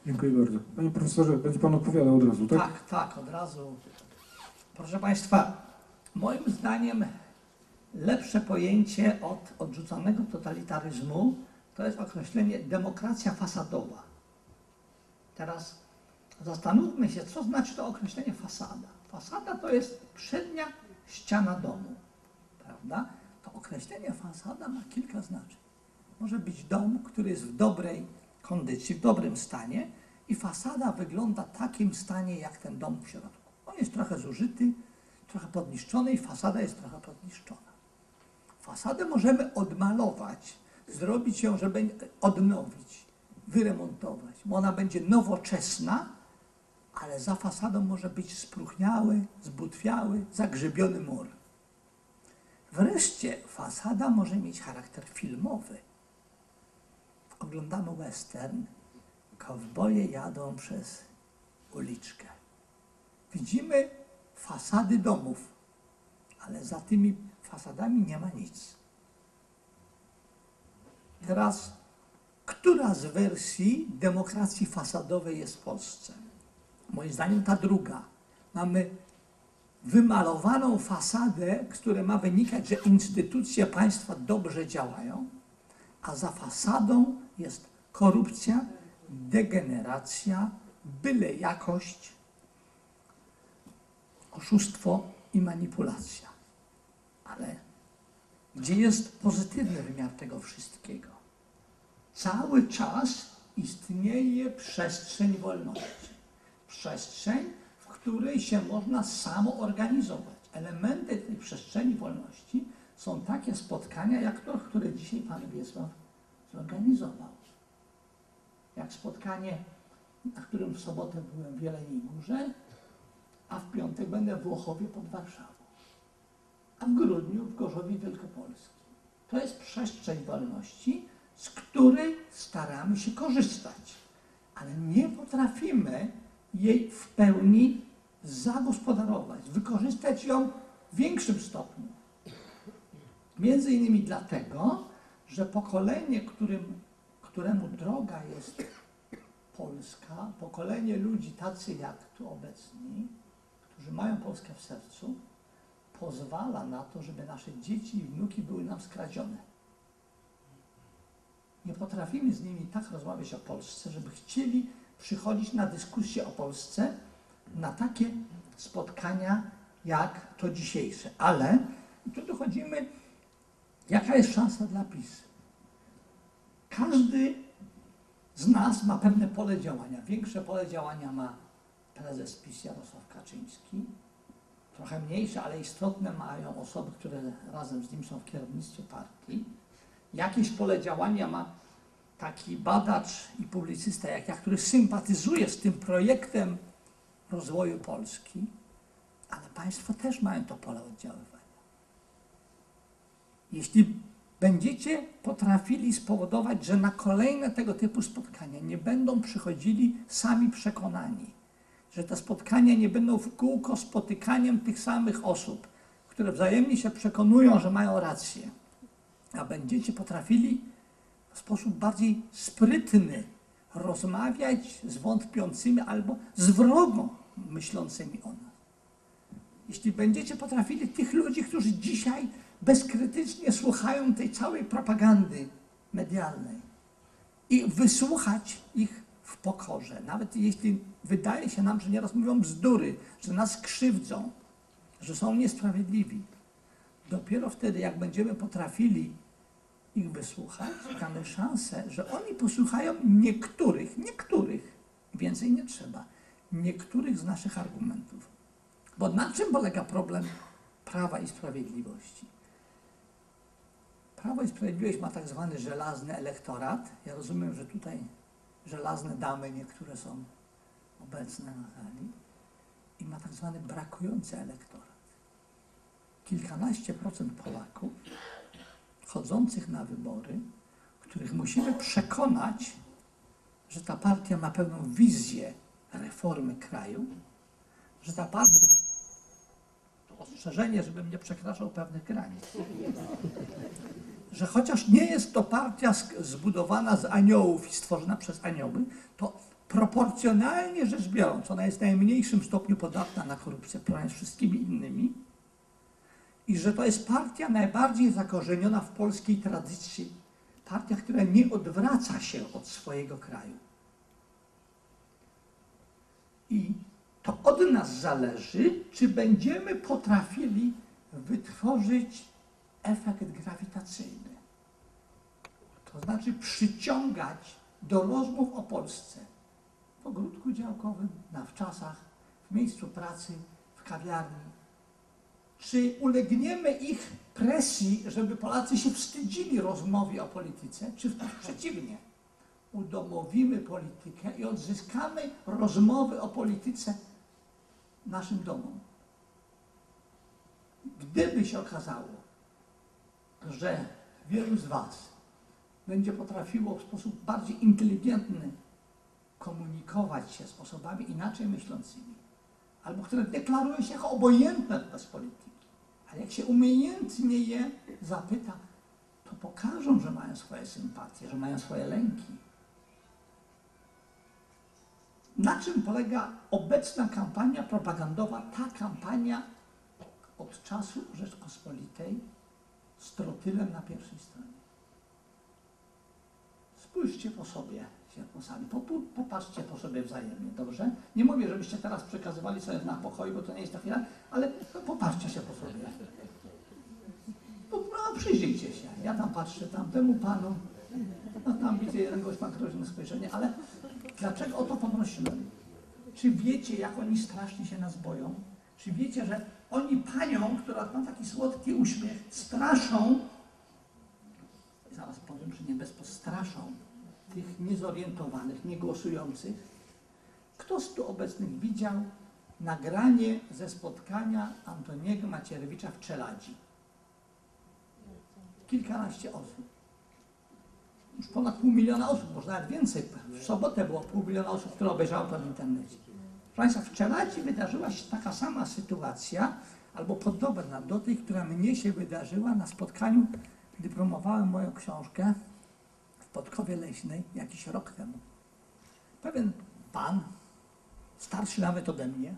Dziękuję bardzo. Panie profesorze, będzie pan odpowiadał od razu, tak? Tak, tak, od razu. Proszę Państwa, moim zdaniem lepsze pojęcie od odrzucanego totalitaryzmu to jest określenie demokracja fasadowa. Teraz zastanówmy się, co znaczy to określenie fasada. Fasada to jest przednia ściana domu, prawda? To określenie fasada ma kilka znaczeń. Może być dom, który jest w dobrej kondycji, w dobrym stanie i fasada wygląda w takim stanie, jak ten dom w środku. On jest trochę zużyty, trochę podniszczony i fasada jest trochę podniszczona. Fasadę możemy odmalować, zrobić ją, żeby odnowić, wyremontować. Bo ona będzie nowoczesna, ale za fasadą może być spróchniały, zbutwiały, zagrzybiony mur. Wreszcie fasada może mieć charakter filmowy. Oglądamy western, kowboje jadą przez uliczkę. Widzimy fasady domów, ale za tymi fasadami nie ma nic. Teraz, która z wersji demokracji fasadowej jest w Polsce? Moim zdaniem ta druga. Mamy wymalowaną fasadę, z której ma wynikać, że instytucje państwa dobrze działają, a za fasadą jest korupcja, degeneracja, byle jakość, oszustwo i manipulacja. Ale gdzie jest pozytywny wymiar tego wszystkiego? Cały czas istnieje przestrzeń wolności. Przestrzeń, w której się można samoorganizować. Elementy tej przestrzeni wolności są takie spotkania, jak to, które dzisiaj pan Wiesław zorganizował. Jak spotkanie, na którym w sobotę byłem w Jeleniej Górze, a w piątek będę w Włochowie pod Warszawą, a w grudniu w Gorzowie Wielkopolskim. To jest przestrzeń wolności, z której staramy się korzystać, ale nie potrafimy jej w pełni zagospodarować, wykorzystać ją w większym stopniu. Między innymi dlatego, że pokolenie, któremu droga jest Polska, pokolenie ludzi tacy jak tu obecni, którzy mają Polskę w sercu, pozwala na to, żeby nasze dzieci i wnuki były nam skradzione. Nie potrafimy z nimi tak rozmawiać o Polsce, żeby chcieli przychodzić na dyskusję o Polsce, na takie spotkania jak to dzisiejsze. Ale i tu dochodzimy, jaka jest szansa dla PiS. Każdy z nas ma pewne pole działania. Większe pole działania ma prezes PiS Jarosław Kaczyński. Trochę mniejsze, ale istotne mają osoby, które razem z nim są w kierownictwie partii. Jakieś pole działania ma taki badacz i publicysta jak ja, który sympatyzuje z tym projektem rozwoju Polski, ale państwo też mają to pole oddziaływania. Jeśli będziecie potrafili spowodować, że na kolejne tego typu spotkania nie będą przychodzili sami przekonani, że te spotkania nie będą w kółko spotykaniem tych samych osób, które wzajemnie się przekonują, że mają rację, a będziecie potrafili w sposób bardziej sprytny rozmawiać z wątpiącymi albo z wrogo myślącymi o nas. Jeśli będziecie potrafili tych ludzi, którzy dzisiaj bezkrytycznie słuchają tej całej propagandy medialnej i wysłuchać ich w pokorze, nawet jeśli wydaje się nam, że nieraz mówią bzdury, że nas krzywdzą, że są niesprawiedliwi, dopiero wtedy, jak będziemy potrafili ich wysłuchać, mamy szansę, że oni posłuchają niektórych, więcej nie trzeba, niektórych z naszych argumentów. Bo na czym polega problem Prawa i Sprawiedliwości? Prawo i Sprawiedliwość ma tak zwany żelazny elektorat. Ja rozumiem, że tutaj żelazne damy niektóre są obecne na sali. I ma tak zwany brakujący elektorat. Kilkanaście procent Polaków chodzących na wybory, których musimy przekonać, że ta partia ma pewną wizję reformy kraju, że ta partia, to ostrzeżenie, żebym nie przekraczał pewnych granic, że chociaż nie jest to partia zbudowana z aniołów i stworzona przez anioły, to proporcjonalnie rzecz biorąc, ona jest w najmniejszym stopniu podatna na korupcję w porównaniu z wszystkimi innymi i że to jest partia najbardziej zakorzeniona w polskiej tradycji, partia, która nie odwraca się od swojego kraju. I to od nas zależy, czy będziemy potrafili wytworzyć efekt grawitacyjny. To znaczy przyciągać do rozmów o Polsce w ogródku działkowym, na wczasach, w miejscu pracy, w kawiarni. Czy ulegniemy ich presji, żeby Polacy się wstydzili rozmowy o polityce, czy wręcz przeciwnie? Udomowimy politykę i odzyskamy rozmowy o polityce naszym domom. Gdyby się okazało, że wielu z Was będzie potrafiło w sposób bardziej inteligentny komunikować się z osobami inaczej myślącymi, albo które deklarują się jako obojętne wobec polityki, ale jak się umiejętnie je zapyta, to pokażą, że mają swoje sympatie, że mają swoje lęki. Na czym polega obecna kampania propagandowa, ta kampania od czasu Rzeczpospolitej z trotylem na pierwszej stronie? Spójrzcie po sobie, się po sali, popatrzcie po sobie wzajemnie, dobrze? Nie mówię, żebyście teraz przekazywali sobie na pokoju, bo to nie jest ta chwila, ale popatrzcie się po sobie. No, przyjrzyjcie się. Ja tam patrzę tamtemu panu, no tam widzę, jeden gość ma groźne spojrzenie, ale dlaczego o to poprosiłem? Czy wiecie, jak oni strasznie się nas boją? Czy wiecie, że oni panią, która ma taki słodki uśmiech, straszą, zaraz powiem, że nie bezpostraszą tych niezorientowanych, niegłosujących? Kto z tu obecnych widział nagranie ze spotkania Antoniego Macierewicza w Czeladzi? Kilkanaście osób. Już ponad 500 000 osób, może nawet więcej. W sobotę było 500 000 osób, które obejrzało to w internecie. Proszę Państwa, w Czeladzi wydarzyła się taka sama sytuacja, albo podobna do tej, która mnie się wydarzyła na spotkaniu, gdy promowałem moją książkę w Podkowie Leśnej jakiś rok temu. Pewien pan, starszy nawet ode mnie,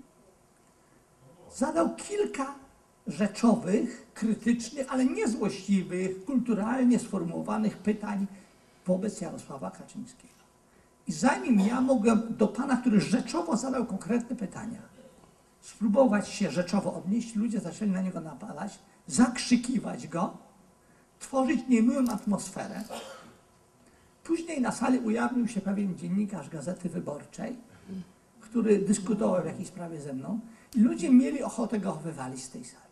zadał kilka rzeczowych, krytycznych, ale nie złośliwych, kulturalnie sformułowanych pytań wobec Jarosława Kaczyńskiego. I zanim ja mogłem do pana, który rzeczowo zadał konkretne pytania, spróbować się rzeczowo odnieść, ludzie zaczęli na niego napadać, zakrzykiwać go, tworzyć niemiłą atmosferę. Później na sali ujawnił się pewien dziennikarz Gazety Wyborczej, który dyskutował w jakiejś sprawie ze mną i ludzie mieli ochotę go wywalić z tej sali.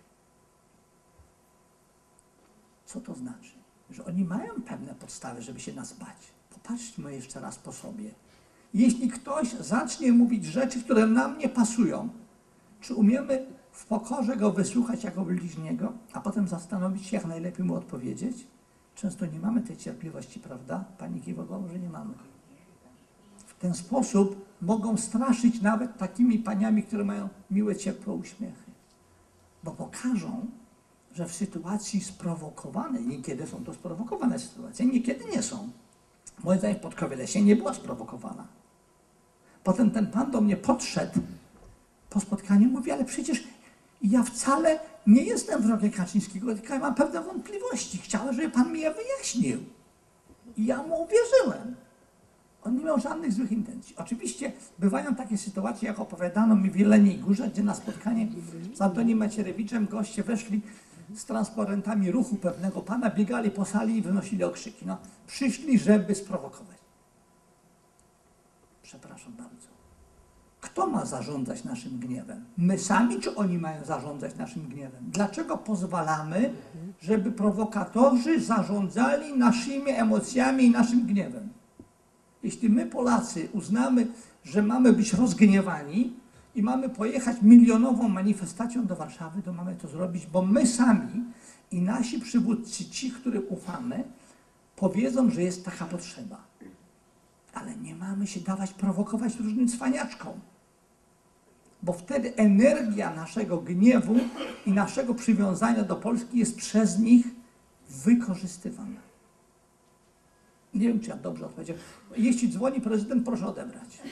Co to znaczy? Że oni mają pewne podstawy, żeby się nas bać. Popatrzmy jeszcze raz po sobie. Jeśli ktoś zacznie mówić rzeczy, które nam nie pasują, czy umiemy w pokorze go wysłuchać jako bliźniego, a potem zastanowić się, jak najlepiej mu odpowiedzieć? Często nie mamy tej cierpliwości, prawda? Pani Kiwowo, że nie mamy. W ten sposób mogą straszyć nawet takimi paniami, które mają miłe, ciepłe uśmiechy. Bo pokażą, że w sytuacji sprowokowanej, niekiedy są to sprowokowane sytuacje, niekiedy nie są. Moim zdaniem w Podkowie Leśnej nie była sprowokowana. Potem ten pan do mnie podszedł po spotkaniu i mówi, ale przecież ja wcale nie jestem wrogiem Kaczyńskiego, tylko ja mam pewne wątpliwości. Chciałem, żeby pan mi je wyjaśnił. I ja mu uwierzyłem. On nie miał żadnych złych intencji. Oczywiście bywają takie sytuacje, jak opowiadano mi w Jeleniej Górze, gdzie na spotkanie z Antonim Macierewiczem goście weszli z transparentami ruchu pewnego pana, biegali po sali i wynosili okrzyki. No, przyszli, żeby sprowokować. Przepraszam bardzo. Kto ma zarządzać naszym gniewem? My sami, czy oni mają zarządzać naszym gniewem? Dlaczego pozwalamy, żeby prowokatorzy zarządzali naszymi emocjami i naszym gniewem? Jeśli my, Polacy, uznamy, że mamy być rozgniewani i mamy pojechać milionową manifestacją do Warszawy, to mamy to zrobić, bo my sami i nasi przywódcy, ci, którym ufamy, powiedzą, że jest taka potrzeba. Ale nie mamy się dawać prowokować różnym cwaniaczkom, bo wtedy energia naszego gniewu i naszego przywiązania do Polski jest przez nich wykorzystywana. Nie wiem, czy ja dobrze odpowiedziałem. Jeśli dzwoni prezydent, proszę odebrać.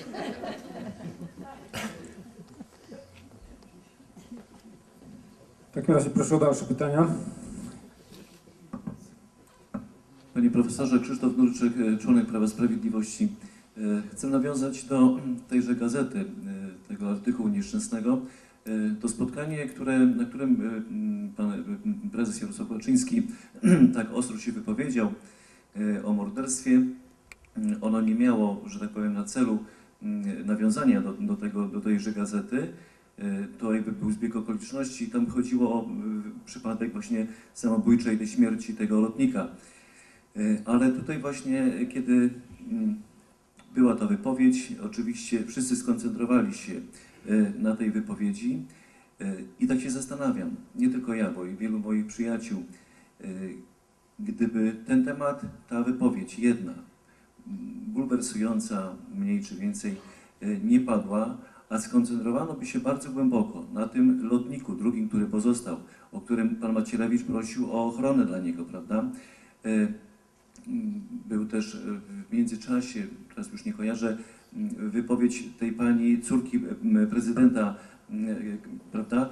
W takim razie proszę o dalsze pytania. Panie profesorze, Krzysztof Nurczyk, członek Prawa Sprawiedliwości. Chcę nawiązać do tejże gazety, tego artykułu nieszczęsnego. To spotkanie, na którym pan prezes Jarosław Kaczyński tak ostro się wypowiedział o morderstwie, ono nie miało, że tak powiem, na celu nawiązania do tejże gazety. To jakby był zbieg okoliczności. Tam chodziło o przypadek właśnie samobójczej śmierci tego lotnika. Ale tutaj właśnie, kiedy była ta wypowiedź, oczywiście wszyscy skoncentrowali się na tej wypowiedzi i tak się zastanawiam, nie tylko ja, bo i wielu moich przyjaciół, gdyby ten temat, ta wypowiedź jedna, bulwersująca mniej czy więcej, nie padła, a skoncentrowano by się bardzo głęboko na tym lotniku drugim, który pozostał, o którym pan Macierewicz prosił o ochronę dla niego, prawda? Był też w międzyczasie, teraz już nie kojarzę, wypowiedź tej pani córki prezydenta, prawda?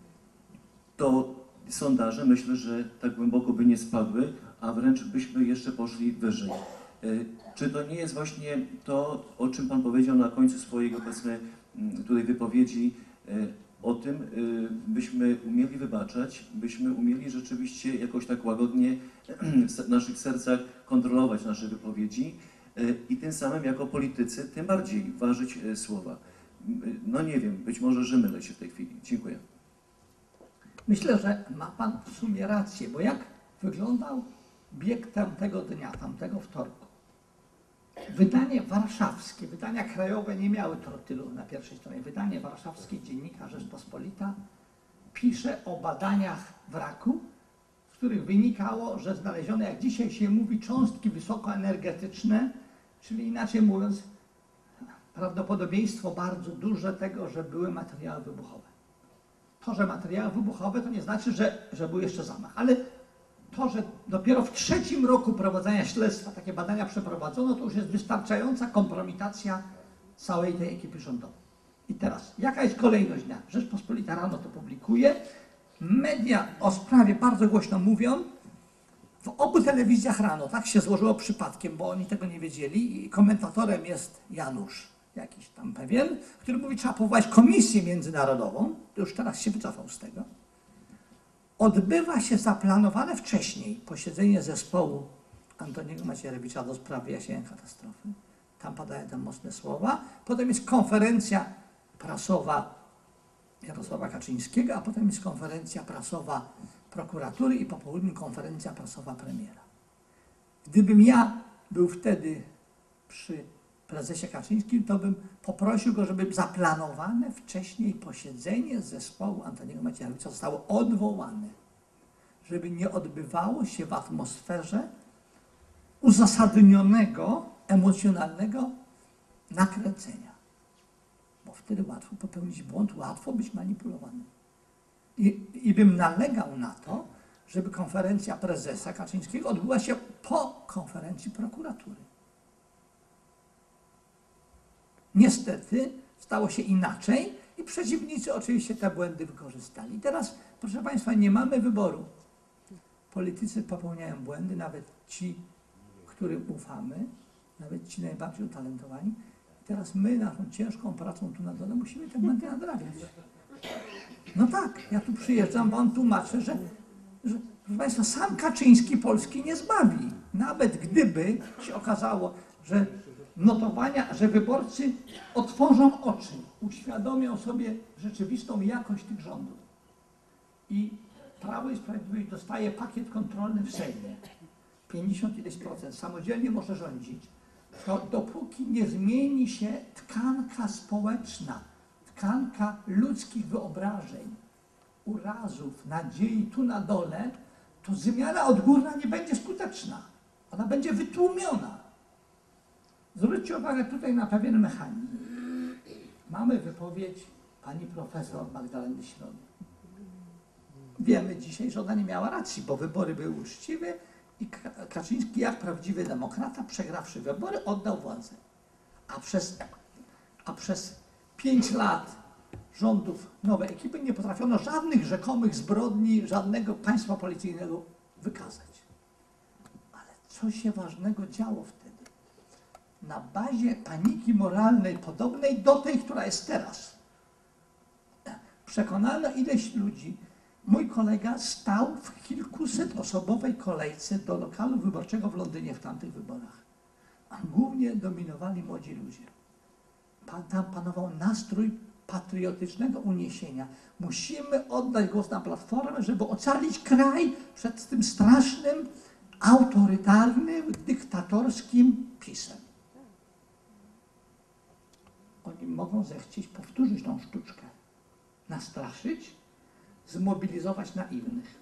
To sondaże myślę, że tak głęboko by nie spadły, a wręcz byśmy jeszcze poszli wyżej. Czy to nie jest właśnie to, o czym pan powiedział na końcu swojej obecnej tutaj wypowiedzi, o tym, byśmy umieli wybaczać, byśmy umieli rzeczywiście jakoś tak łagodnie w naszych sercach kontrolować nasze wypowiedzi i tym samym jako politycy tym bardziej ważyć słowa. No nie wiem, być może, że mylę się w tej chwili. Dziękuję. Myślę, że ma pan w sumie rację, bo jak wyglądał bieg tamtego dnia, tamtego wtorku? Wydanie warszawskie, wydania krajowe nie miały trotylu na pierwszej stronie. Wydanie warszawskie Dziennika Rzeczpospolita pisze o badaniach wraku, z których wynikało, że znaleziono, jak dzisiaj się mówi, cząstki wysokoenergetyczne, czyli inaczej mówiąc, prawdopodobieństwo bardzo duże tego, że były materiały wybuchowe. To, że materiały wybuchowe, to nie znaczy, że był jeszcze zamach, ale to, że dopiero w 3. roku prowadzenia śledztwa takie badania przeprowadzono, to już jest wystarczająca kompromitacja całej tej ekipy rządowej. I teraz, jaka jest kolejność dnia? Rzeczpospolita rano to publikuje, media o sprawie bardzo głośno mówią, w obu telewizjach rano, tak się złożyło przypadkiem, bo oni tego nie wiedzieli i komentatorem jest Janusz, jakiś tam pewien, który mówi, trzeba powołać komisję międzynarodową, to już teraz się wycofał z tego. Odbywa się zaplanowane wcześniej posiedzenie zespołu Antoniego Macierewicza do spraw wyjaśnienia katastrofy. Tam padają te mocne słowa. Potem jest konferencja prasowa Jarosława Kaczyńskiego, a potem jest konferencja prasowa prokuratury i po południu konferencja prasowa premiera. Gdybym ja był wtedy przy prezesie Kaczyńskim, to bym poprosił go, żeby zaplanowane wcześniej posiedzenie zespołu Antoniego Macierewicza zostało odwołane, żeby nie odbywało się w atmosferze uzasadnionego, emocjonalnego nakręcenia. Bo wtedy łatwo popełnić błąd, łatwo być manipulowanym. I bym nalegał na to, żeby konferencja prezesa Kaczyńskiego odbyła się po konferencji prokuratury. Niestety stało się inaczej i przeciwnicy oczywiście te błędy wykorzystali. I teraz, proszę Państwa, nie mamy wyboru. Politycy popełniają błędy, nawet ci, którym ufamy, nawet ci najbardziej utalentowani. I teraz my naszą ciężką pracą tu na dole musimy te błędy nadrabiać. No tak, ja tu przyjeżdżam, bo on tłumaczy, że proszę Państwa, sam Kaczyński Polski nie zbawi. Nawet gdyby się okazało, że notowania, że wyborcy otworzą oczy, uświadomią sobie rzeczywistą jakość tych rządów. I Prawo i Sprawiedliwość dostaje pakiet kontrolny w Sejmie. 50 ileś procent, samodzielnie może rządzić. To dopóki nie zmieni się tkanka społeczna, tkanka ludzkich wyobrażeń, urazów, nadziei tu na dole, to zmiana odgórna nie będzie skuteczna. Ona będzie wytłumiona. Zwróćcie uwagę tutaj na pewien mechanizm. Mamy wypowiedź pani profesor Magdaleny Środy. Wiemy dzisiaj, że ona nie miała racji, bo wybory były uczciwe I Kaczyński, jak prawdziwy demokrata, przegrawszy wybory, oddał władzę. A przez 5 lat rządów nowej ekipy nie potrafiono żadnych rzekomych zbrodni, żadnego państwa policyjnego wykazać. Ale co się ważnego działo wtedy? Na bazie paniki moralnej podobnej do tej, która jest teraz, przekonano ileś ludzi. Mój kolega stał w kilkusetosobowej kolejce do lokalu wyborczego w Londynie w tamtych wyborach. A głównie dominowali młodzi ludzie. Tam panował nastrój patriotycznego uniesienia. Musimy oddać głos na Platformę, żeby ocalić kraj przed tym strasznym, autorytarnym, dyktatorskim PiS-em. Oni mogą zechcieć powtórzyć tą sztuczkę. Nastraszyć, zmobilizować naiwnych.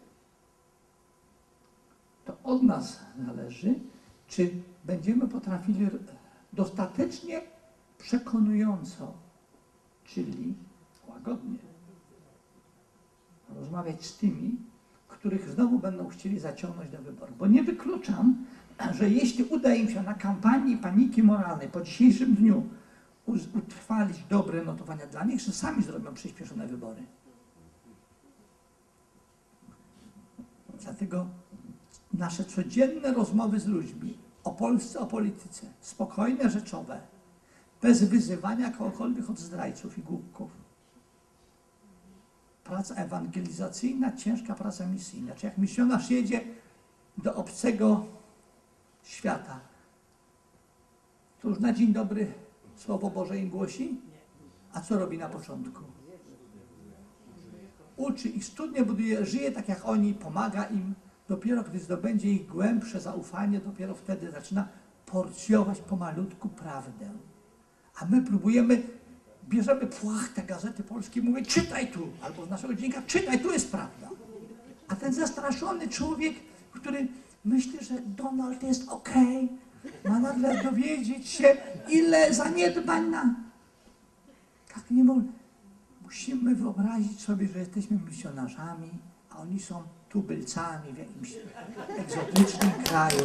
To od nas zależy, czy będziemy potrafili dostatecznie przekonująco, czyli łagodnie, rozmawiać z tymi, których znowu będą chcieli zaciągnąć do wyboru. Bo nie wykluczam, że jeśli uda im się na kampanii paniki moralnej po dzisiejszym dniu utrwalić dobre notowania dla nich, że sami zrobią przyspieszone wybory. Dlatego nasze codzienne rozmowy z ludźmi o Polsce, o polityce, spokojne, rzeczowe, bez wyzywania kogokolwiek od zdrajców i głupków. Praca ewangelizacyjna, ciężka praca misyjna. Czy jak misjonarz jedzie do obcego świata, to już na dzień dobry Słowo Boże im głosi? A co robi na początku? Uczy ich, studnie buduje, żyje tak jak oni, pomaga im. Dopiero gdy zdobędzie ich głębsze zaufanie, dopiero wtedy zaczyna porcjować pomalutku prawdę. A my próbujemy, bierzemy płachtę Gazety Polskiej, mówię, czytaj tu, albo z naszego dziennika, czytaj, tu jest prawda. A ten zastraszony człowiek, który myśli, że Donald jest okej, ma nagle dowiedzieć się, ile zaniedbań na... Tak nie mogę. Musimy wyobrazić sobie, że jesteśmy misjonarzami, a oni są tubylcami w jakimś egzotycznym kraju.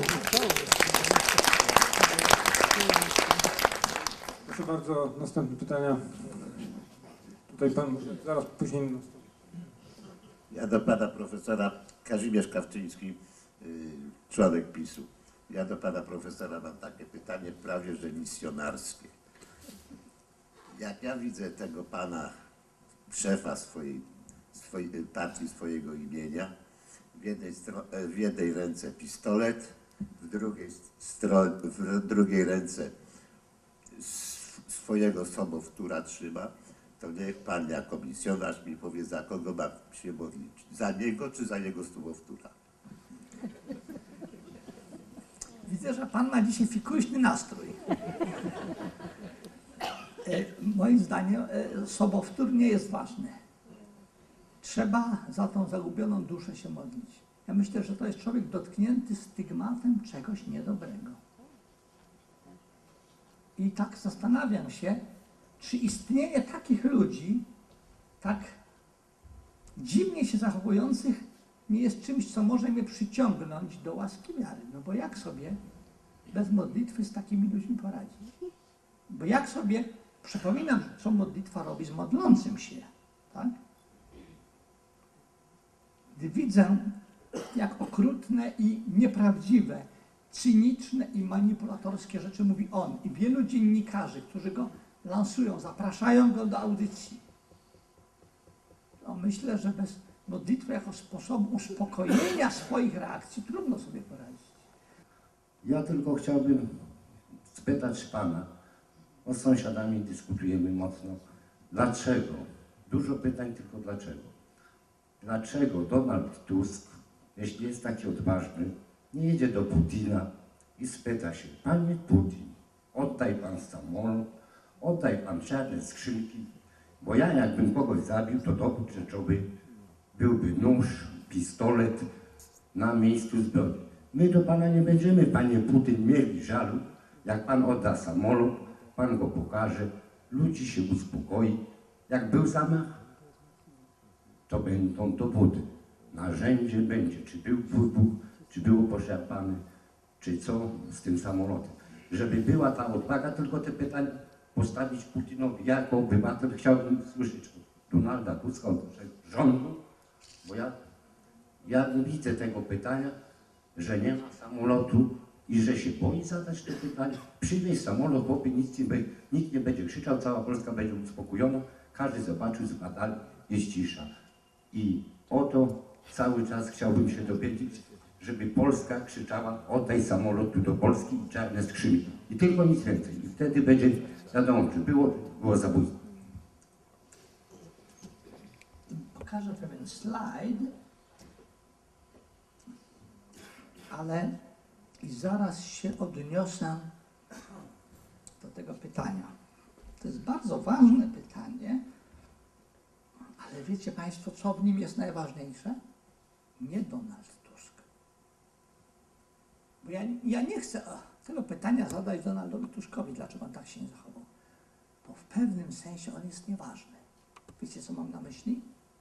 Proszę bardzo, następne pytania. Tutaj pan, zaraz później. Ja do pana profesora Kazimierz Kawczyński, członek PiS-u. Ja do pana profesora mam takie pytanie prawie że misjonarskie. Jak ja widzę tego pana szefa swojej partii, swojego imienia, w jednej ręce pistolet, w drugiej ręce swojego sobowtóra trzyma, to niech pan jako misjonarz mi powie, za kogo mam się modlić. Za niego czy za jego sobowtóra? Widzę, że pan ma dzisiaj fikuśny nastrój. Moim zdaniem sobowtór nie jest ważny. Trzeba za tą zagubioną duszę się modlić. Ja myślę, że to jest człowiek dotknięty stygmatem czegoś niedobrego. I tak zastanawiam się, czy istnienie takich ludzi, tak dziwnie się zachowujących, nie jest czymś, co może mnie przyciągnąć do łaski wiary. No bo jak sobie bez modlitwy z takimi ludźmi poradzić? Bo jak sobie, przypominam, co modlitwa robi z modlącym się, tak? Gdy widzę, jak okrutne i nieprawdziwe, cyniczne i manipulatorskie rzeczy mówi on i wielu dziennikarzy, którzy go lansują, zapraszają go do audycji, to myślę, że bez modlitwy jako sposobu uspokojenia swoich reakcji trudno sobie poradzić. Ja tylko chciałbym spytać pana, o sąsiadami dyskutujemy mocno, dlaczego, dużo pytań tylko dlaczego. Dlaczego Donald Tusk, jeśli jest taki odważny, nie jedzie do Putina i spyta się, panie Putin, oddaj pan samolot, oddaj pan czarne skrzynki, bo ja jakbym kogoś zabił, to dowód rzeczowy byłby nóż, pistolet na miejscu zbrodni. My do pana nie będziemy, panie Putin, mieli żalu, jak pan odda samolot, pan go pokaże, ludzi się uspokoi. Jak był zamach, to będą dowody. Narzędzie będzie, czy był wybuch, czy było poszarpane, czy co z tym samolotem. Żeby była ta odwaga, tylko te pytania postawić Putinowi. Jako obywatel chciałbym słyszeć od Donalda Tuska, od naszego rządu, bo ja nie widzę tego pytania, że nie ma samolotu i że się boi zadać to pytanie. Przywieź samolot, chłopie, nikt nie będzie krzyczał, cała Polska będzie uspokojona, każdy zobaczył, zbadali, jest cisza. I o to cały czas chciałbym się dowiedzieć, żeby Polska krzyczała: oddaj samolot tu do Polski i czarne skrzynki. I tylko nic więcej. I wtedy będzie wiadomo, czy było zabójstwo. Pokażę pewien slajd, ale i zaraz się odniosę do tego pytania. To jest bardzo ważne pytanie, ale wiecie Państwo, co w nim jest najważniejsze? Nie Donald Tusk. Bo ja nie chcę tego pytania zadać Donaldowi Tuskowi, dlaczego on tak się nie zachował. Bo w pewnym sensie on jest nieważny. Wiecie, co mam na myśli?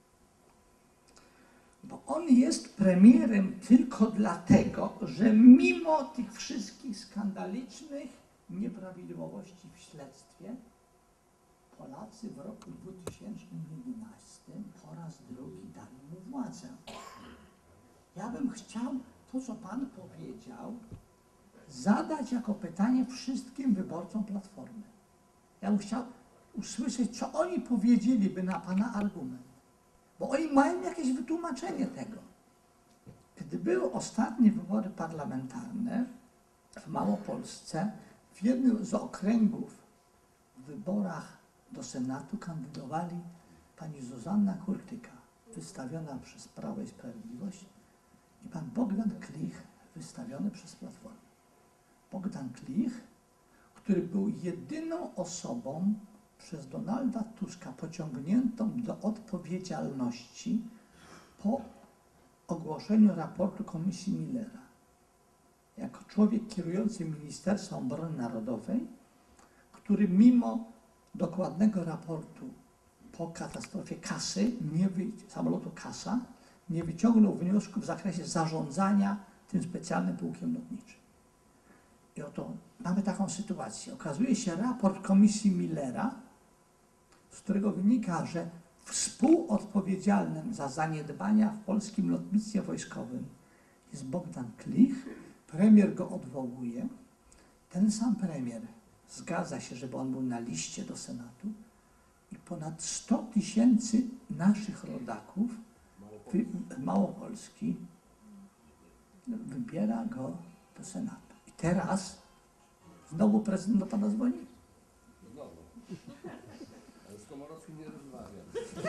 Bo on jest premierem tylko dlatego, że mimo tych wszystkich skandalicznych nieprawidłowości w śledztwie, Polacy w roku 2011 po raz drugi dali mu władzę. Ja bym chciał to, co Pan powiedział, zadać jako pytanie wszystkim wyborcom Platformy. Ja bym chciał usłyszeć, co oni powiedzieliby na Pana argument. Bo oni mają jakieś wytłumaczenie tego. Kiedy były ostatnie wybory parlamentarne w Małopolsce, w jednym z okręgów w wyborach do Senatu kandydowali pani Zuzanna Kurtyka, wystawiona przez Prawo i Sprawiedliwość, i pan Bogdan Klich, wystawiony przez Platformę. Bogdan Klich, który był jedyną osobą przez Donalda Tuska pociągniętą do odpowiedzialności po ogłoszeniu raportu Komisji Millera. Jako człowiek kierujący Ministerstwem Obrony Narodowej, który mimo dokładnego raportu po katastrofie Kasy, samolotu Kasa, nie wyciągnął wniosku w zakresie zarządzania tym specjalnym pułkiem lotniczym. I oto mamy taką sytuację. Okazuje się raport Komisji Millera, z którego wynika, że współodpowiedzialnym za zaniedbania w polskim lotnictwie wojskowym jest Bogdan Klich. Premier go odwołuje. Ten sam premier zgadza się, żeby on był na liście do Senatu i ponad 100 000 naszych rodaków Małopolski wybiera go do Senatu. I teraz znowu prezydent do Pana dzwoni? Znowu. Ale z Komorowskim nie rozmawiam.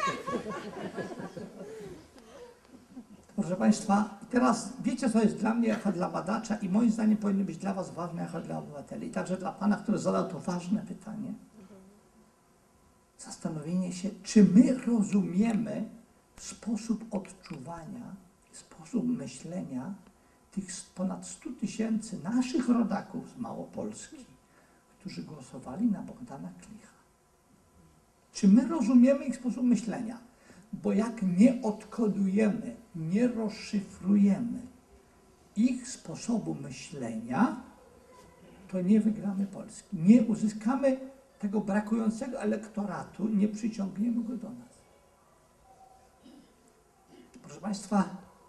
Proszę Państwa, teraz wiecie, co jest dla mnie jako dla badacza i moim zdaniem powinno być dla Was ważne jako dla obywateli. I także dla Pana, który zadał to ważne pytanie. Zastanowienie się, czy my rozumiemy sposób odczuwania, sposób myślenia tych ponad 100 000 naszych rodaków z Małopolski, którzy głosowali na Bogdana Klicha. Czy my rozumiemy ich sposób myślenia? Bo jak nie odkodujemy, nie rozszyfrujemy ich sposobu myślenia, to nie wygramy Polski. Nie uzyskamy tego brakującego elektoratu, nie przyciągniemy go do nas. Proszę Państwa,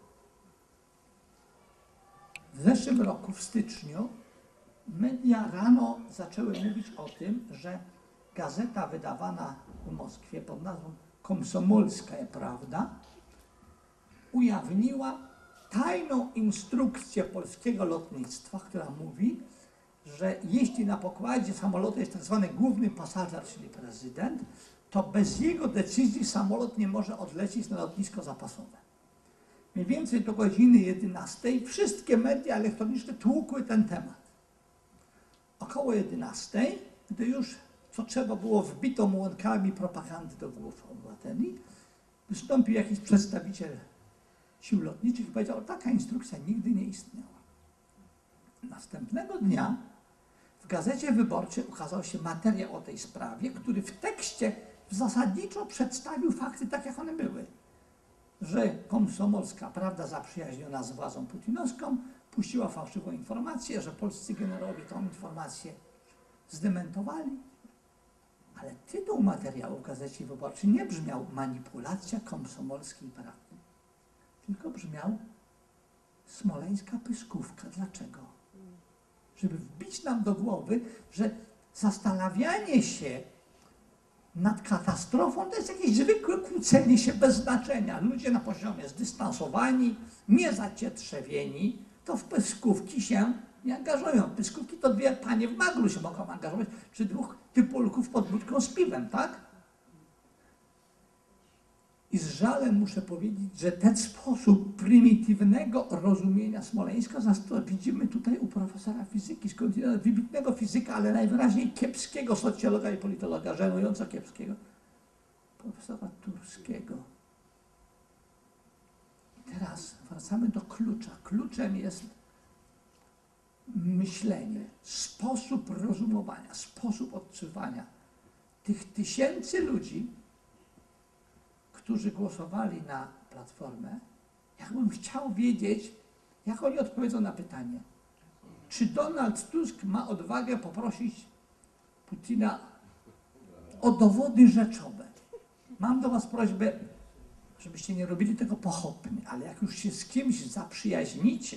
w zeszłym roku, w styczniu, media rano zaczęły mówić o tym, że gazeta wydawana w Moskwie pod nazwą Komsomolskaja Prawda ujawniła tajną instrukcję polskiego lotnictwa, która mówi, że jeśli na pokładzie samolotu jest tak zwany główny pasażer, czyli prezydent, to bez jego decyzji samolot nie może odlecieć na lotnisko zapasowe. Mniej więcej do godziny 11 wszystkie media elektroniczne tłukły ten temat. Około 11, gdy już co trzeba było wbito młonkami propagandy do głów obywateli, wystąpił jakiś przedstawiciel sił lotniczych i powiedział, że taka instrukcja nigdy nie istniała. Następnego dnia w Gazecie Wyborczej ukazał się materiał o tej sprawie, który w tekście zasadniczo przedstawił fakty tak, jak one były. że Komsomolska Prawda zaprzyjaźniona z władzą putinowską puściła fałszywą informację, że polscy generałowie tą informację zdementowali. Ale tytuł materiału w Gazecie Wyborczej nie brzmiał Manipulacja Komsomolskiej Prawdy, tylko brzmiał Smoleńska Pyskówka. Dlaczego? Żeby wbić nam do głowy, że zastanawianie się nad katastrofą to jest jakieś zwykłe kłócenie się bez znaczenia. Ludzie na poziomie zdystansowani, niezacietrzewieni, to w pyskówki się nie angażują. Pyskówki to dwie panie w maglu się mogą angażować, czy dwóch typulków pod budką z piwem, tak? I z żalem muszę powiedzieć, że ten sposób prymitywnego rozumienia Smoleńska widzimy tutaj u profesora fizyki, skądinąd wybitnego fizyka, ale najwyraźniej kiepskiego socjologa i politologa, żenująco kiepskiego, profesora Turskiego. Teraz wracamy do klucza. Kluczem jest myślenie, sposób rozumowania, sposób odczuwania tych tysięcy ludzi, którzy głosowali na Platformę. Jakbym chciał wiedzieć, jak oni odpowiedzą na pytanie, czy Donald Tusk ma odwagę poprosić Putina o dowody rzeczowe. Mam do was prośbę, żebyście nie robili tego pochopnie, ale jak już się z kimś zaprzyjaźnicie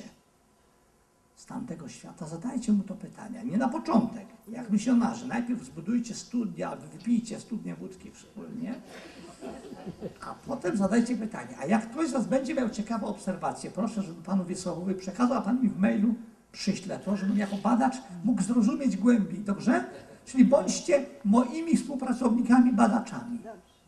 z tamtego świata, zadajcie mu to pytanie. Nie na początek, jak misjonarze. Najpierw zbudujcie studia, wypijcie studnię wódki wspólnie, a potem zadajcie pytanie. A jak ktoś z was będzie miał ciekawą obserwację, proszę, żeby panu Wiesławowi przekazał, a pan mi w mailu przyśle to, żebym jako badacz mógł zrozumieć głębiej, dobrze? Czyli bądźcie moimi współpracownikami, badaczami.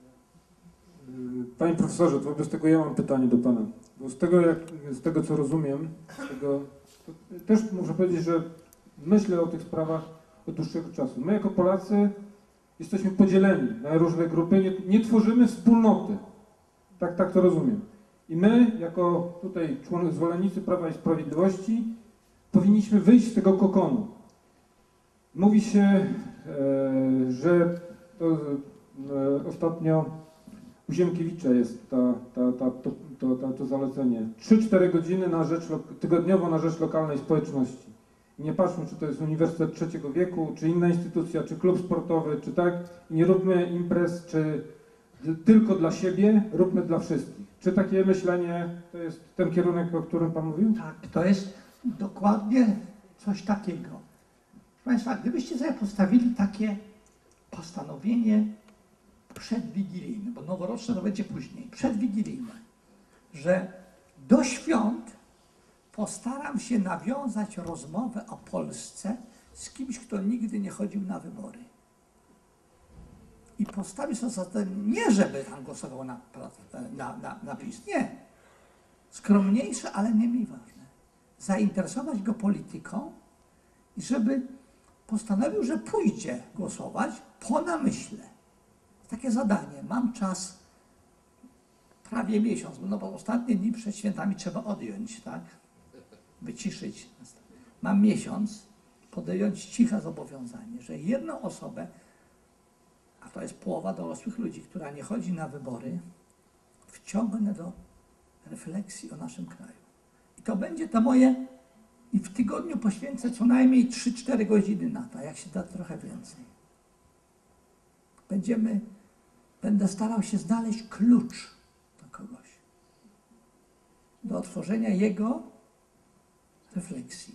Panie profesorze, wobec tego ja mam pytanie do pana. Bo z tego co rozumiem, to też muszę powiedzieć, że myślę o tych sprawach od dłuższego czasu. My jako Polacy jesteśmy podzieleni na różne grupy, nie tworzymy wspólnoty. Tak to rozumiem. I my, jako tutaj zwolennicy Prawa i Sprawiedliwości, powinniśmy wyjść z tego kokonu. Mówi się, że ostatnio u Ziemkiewicza jest to zalecenie. 3-4 godziny tygodniowo na rzecz lokalnej społeczności. I nie patrzmy, czy to jest Uniwersytet Trzeciego Wieku, czy inna instytucja, czy klub sportowy, czy tak. I nie róbmy imprez, czy tylko dla siebie, róbmy dla wszystkich. Czy takie myślenie to jest ten kierunek, o którym pan mówił? Tak, to jest dokładnie coś takiego. Proszę państwa, gdybyście sobie postawili takie postanowienie przedwigilijne, bo noworoczne to będzie później, przedwigilijne, że do świąt postaram się nawiązać rozmowę o Polsce z kimś, kto nigdy nie chodził na wybory. I postawię sobie zasadę, nie żeby tam głosował na PiS, nie. Skromniejsze, ale nie mniej ważne. Zainteresować go polityką i żeby postanowił, że pójdzie głosować po namyśle. Takie zadanie. Mam czas prawie miesiąc, no bo ostatnie dni przed świętami trzeba odjąć, tak? Wyciszyć. Mam miesiąc podjąć ciche zobowiązanie, że jedną osobę, a to jest połowa dorosłych ludzi, która nie chodzi na wybory, wciągnę do refleksji o naszym kraju. I to będzie to moje, i w tygodniu poświęcę co najmniej 3-4 godziny na to, jak się da trochę więcej. Będę starał się znaleźć klucz do kogoś, do otworzenia jego refleksji.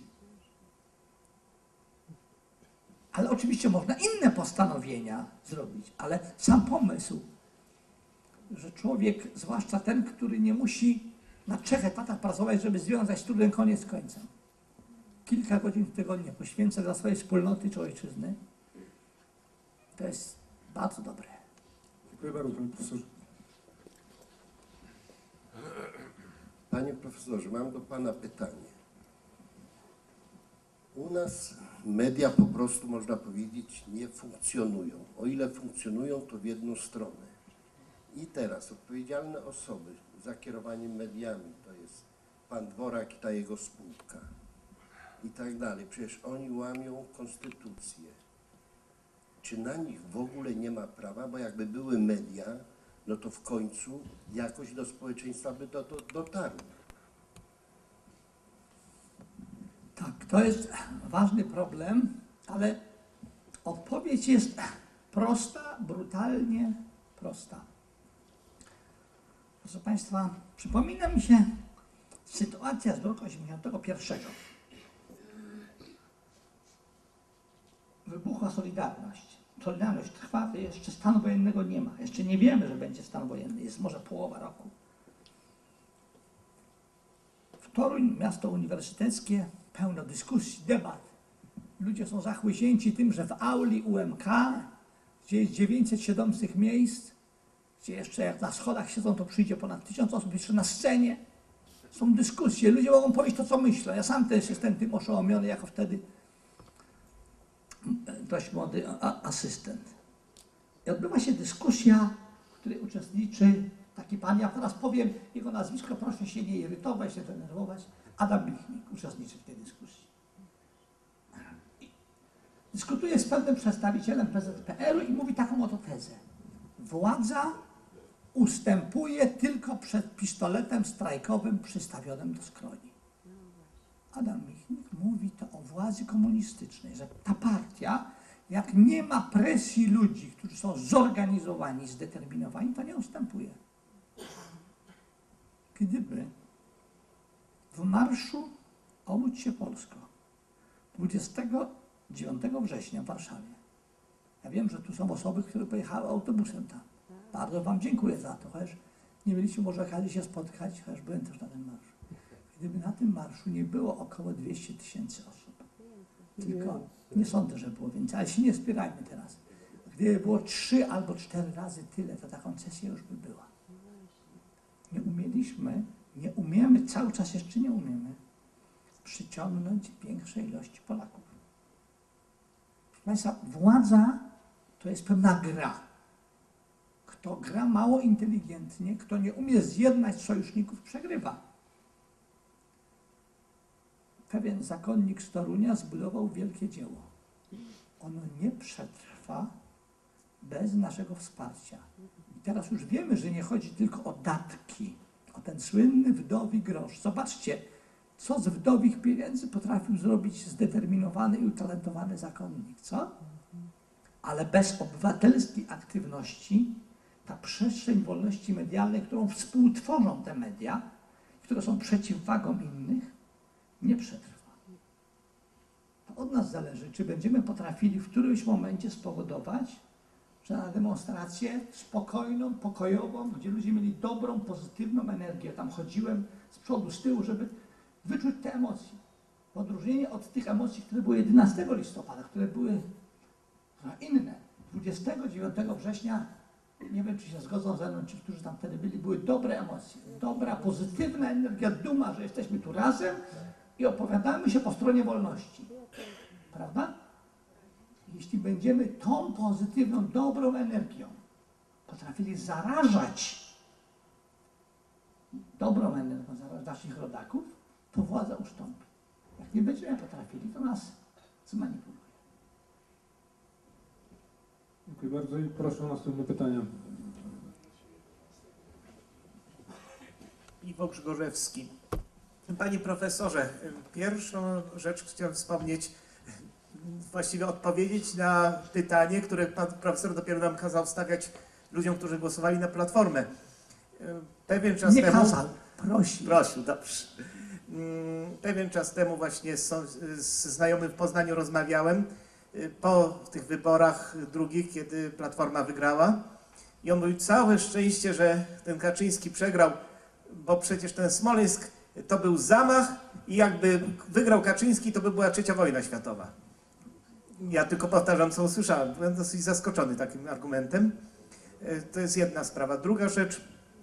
Ale oczywiście można inne postanowienia zrobić, ale sam pomysł, że człowiek, zwłaszcza ten, który nie musi na 3 etatach pracować, żeby związać z trudem koniec z końcem, kilka godzin w tygodniu poświęca dla swojej wspólnoty czy ojczyzny, to jest bardzo dobre. Dziękuję bardzo, panie profesorze. Panie profesorze, mam do pana pytanie. U nas media po prostu, można powiedzieć, nie funkcjonują. O ile funkcjonują, to w jedną stronę. I teraz odpowiedzialne osoby za kierowaniem mediami, to jest pan Dworak i ta jego spółka i tak dalej. Przecież oni łamią konstytucję. Czy na nich w ogóle nie ma prawa, bo jakby były media, no to w końcu jakoś do społeczeństwa by dotarło. Tak, to jest ważny problem, ale odpowiedź jest prosta, brutalnie prosta. Proszę Państwa, przypomina mi się sytuacja z roku 81. Wybuchła Solidarność. Solidarność trwa, jeszcze stanu wojennego nie ma. Jeszcze nie wiemy, że będzie stan wojenny. Jest może połowa roku. W Toruń, miasto uniwersyteckie, pełno dyskusji, debat. Ludzie są zachłyśnięci tym, że w auli UMK, gdzie jest 900 siedzących miejsc, gdzie jeszcze jak na schodach siedzą, to przyjdzie ponad 1000 osób, jeszcze na scenie. Są dyskusje, ludzie mogą powiedzieć to, co myślą. Ja sam też jestem tym oszołomiony, jako wtedy dość młody asystent. I odbywa się dyskusja, w której uczestniczy taki pan, ja teraz powiem jego nazwisko, proszę się nie irytować, nie denerwować. Adam Michnik uczestniczy w tej dyskusji. Dyskutuje z pewnym przedstawicielem PZPR-u i mówi taką oto tezę. Władza ustępuje tylko przed pistoletem strajkowym przystawionym do skroni. Adam Michnik mówi to o władzy komunistycznej, że ta partia, jak nie ma presji ludzi, którzy są zorganizowani, zdeterminowani, to nie ustępuje. Gdyby w marszu Obudź się Polsko 29 września w Warszawie, ja wiem, że tu są osoby, które pojechały autobusem tam. Bardzo Wam dziękuję za to, chociaż nie mieliśmy może okazji się spotkać, chociaż byłem też na tym marszu. Gdyby na tym marszu nie było około 200 000 osób, tylko nie sądzę, że było więcej, ale się nie spierajmy teraz. Gdyby było 3 albo 4 razy tyle, to ta koncesja już by była. Nie umieliśmy, nie umiemy, cały czas jeszcze nie umiemy przyciągnąć większej ilości Polaków. Proszę Państwa, władza to jest pewna gra. Kto gra mało inteligentnie, kto nie umie zjednać sojuszników, przegrywa. Pewien zakonnik z Torunia zbudował wielkie dzieło. Ono nie przetrwa bez naszego wsparcia. I teraz już wiemy, że nie chodzi tylko o datki, o ten słynny wdowi grosz. Zobaczcie, co z wdowich pieniędzy potrafił zrobić zdeterminowany i utalentowany zakonnik, co? Ale bez obywatelskiej aktywności ta przestrzeń wolności medialnej, którą współtworzą te media, które są przeciwwagą innych, nie przetrwa. To od nas zależy, czy będziemy potrafili w którymś momencie spowodować, że na demonstrację spokojną, pokojową, gdzie ludzie mieli dobrą, pozytywną energię, tam chodziłem z przodu, z tyłu, żeby wyczuć te emocje. W odróżnieniu od tych emocji, które były 11 listopada, które były inne. 29 września, nie wiem, czy się zgodzą ze mną, ci, którzy tam wtedy byli, były dobre emocje. Dobra, pozytywna energia, duma, że jesteśmy tu razem i opowiadamy się po stronie wolności. Prawda? Jeśli będziemy tą pozytywną, dobrą energią potrafili zarażać dobrą energią, zarażać naszych rodaków, to władza ustąpi. Jak nie będziemy potrafili, to nas zmanipuluje. Dziękuję bardzo i proszę o następne pytania. Iwo Grzegorzewski. Panie profesorze, pierwszą rzecz chciałem wspomnieć, właściwie odpowiedzieć na pytanie, które pan profesor dopiero nam kazał stawiać ludziom, którzy głosowali na Platformę. Pewien czas temu... kazał, prosił. Prosił, dobrze. Pewien czas temu właśnie z znajomym w Poznaniu rozmawiałem po tych wyborach drugich, kiedy Platforma wygrała. I on mówił, całe szczęście, że ten Kaczyński przegrał, bo przecież ten Smoleńsk to był zamach i jakby wygrał Kaczyński, to by była trzecia wojna światowa. Ja tylko powtarzam, co usłyszałem. Byłem dosyć zaskoczony takim argumentem. To jest jedna sprawa. Druga rzecz.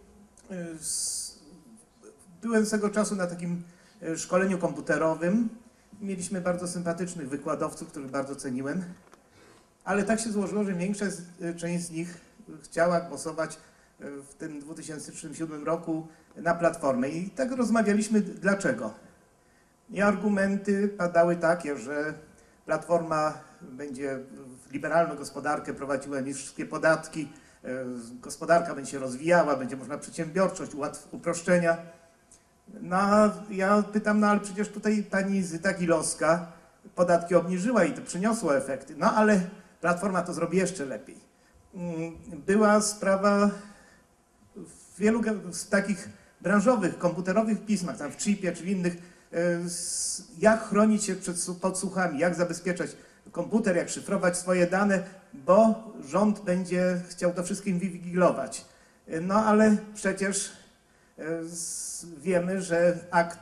Byłem swego czasu na takim szkoleniu komputerowym. Mieliśmy bardzo sympatycznych wykładowców, których bardzo ceniłem. Ale tak się złożyło, że większa część z nich chciała głosować w tym 2007 roku na Platformę. I tak rozmawialiśmy, dlaczego. I argumenty padały takie, że Platforma będzie liberalną gospodarkę prowadziła, niskie podatki, gospodarka będzie się rozwijała, będzie można przedsiębiorczość, uproszczenia. No a ja pytam, no ale przecież tutaj pani Zyta Gilowska podatki obniżyła i to przyniosło efekty. No ale Platforma to zrobi jeszcze lepiej. Była sprawa w wielu z takich branżowych, komputerowych pismach, tam w chipie czy w innych, jak chronić się przed podsłuchami, jak zabezpieczać komputer, jak szyfrować swoje dane, bo rząd będzie chciał to wszystkim inwigilować. No ale przecież wiemy, że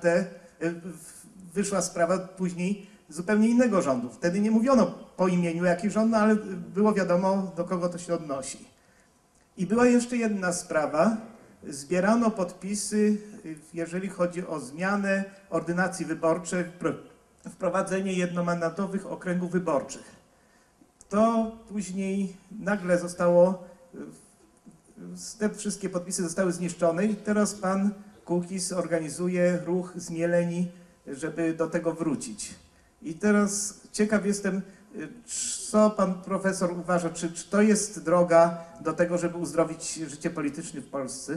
wyszła sprawa później zupełnie innego rządu. Wtedy nie mówiono po imieniu jaki rząd, no ale było wiadomo, do kogo to się odnosi. I była jeszcze jedna sprawa. Zbierano podpisy, jeżeli chodzi o zmianę ordynacji wyborczej, wprowadzenie jednomandatowych okręgów wyborczych. To później nagle zostało, te wszystkie podpisy zostały zniszczone i teraz pan Kukiz organizuje ruch Zmieleni, żeby do tego wrócić. I teraz ciekaw jestem, co pan profesor uważa, czy to jest droga do tego, żeby uzdrowić życie polityczne w Polsce?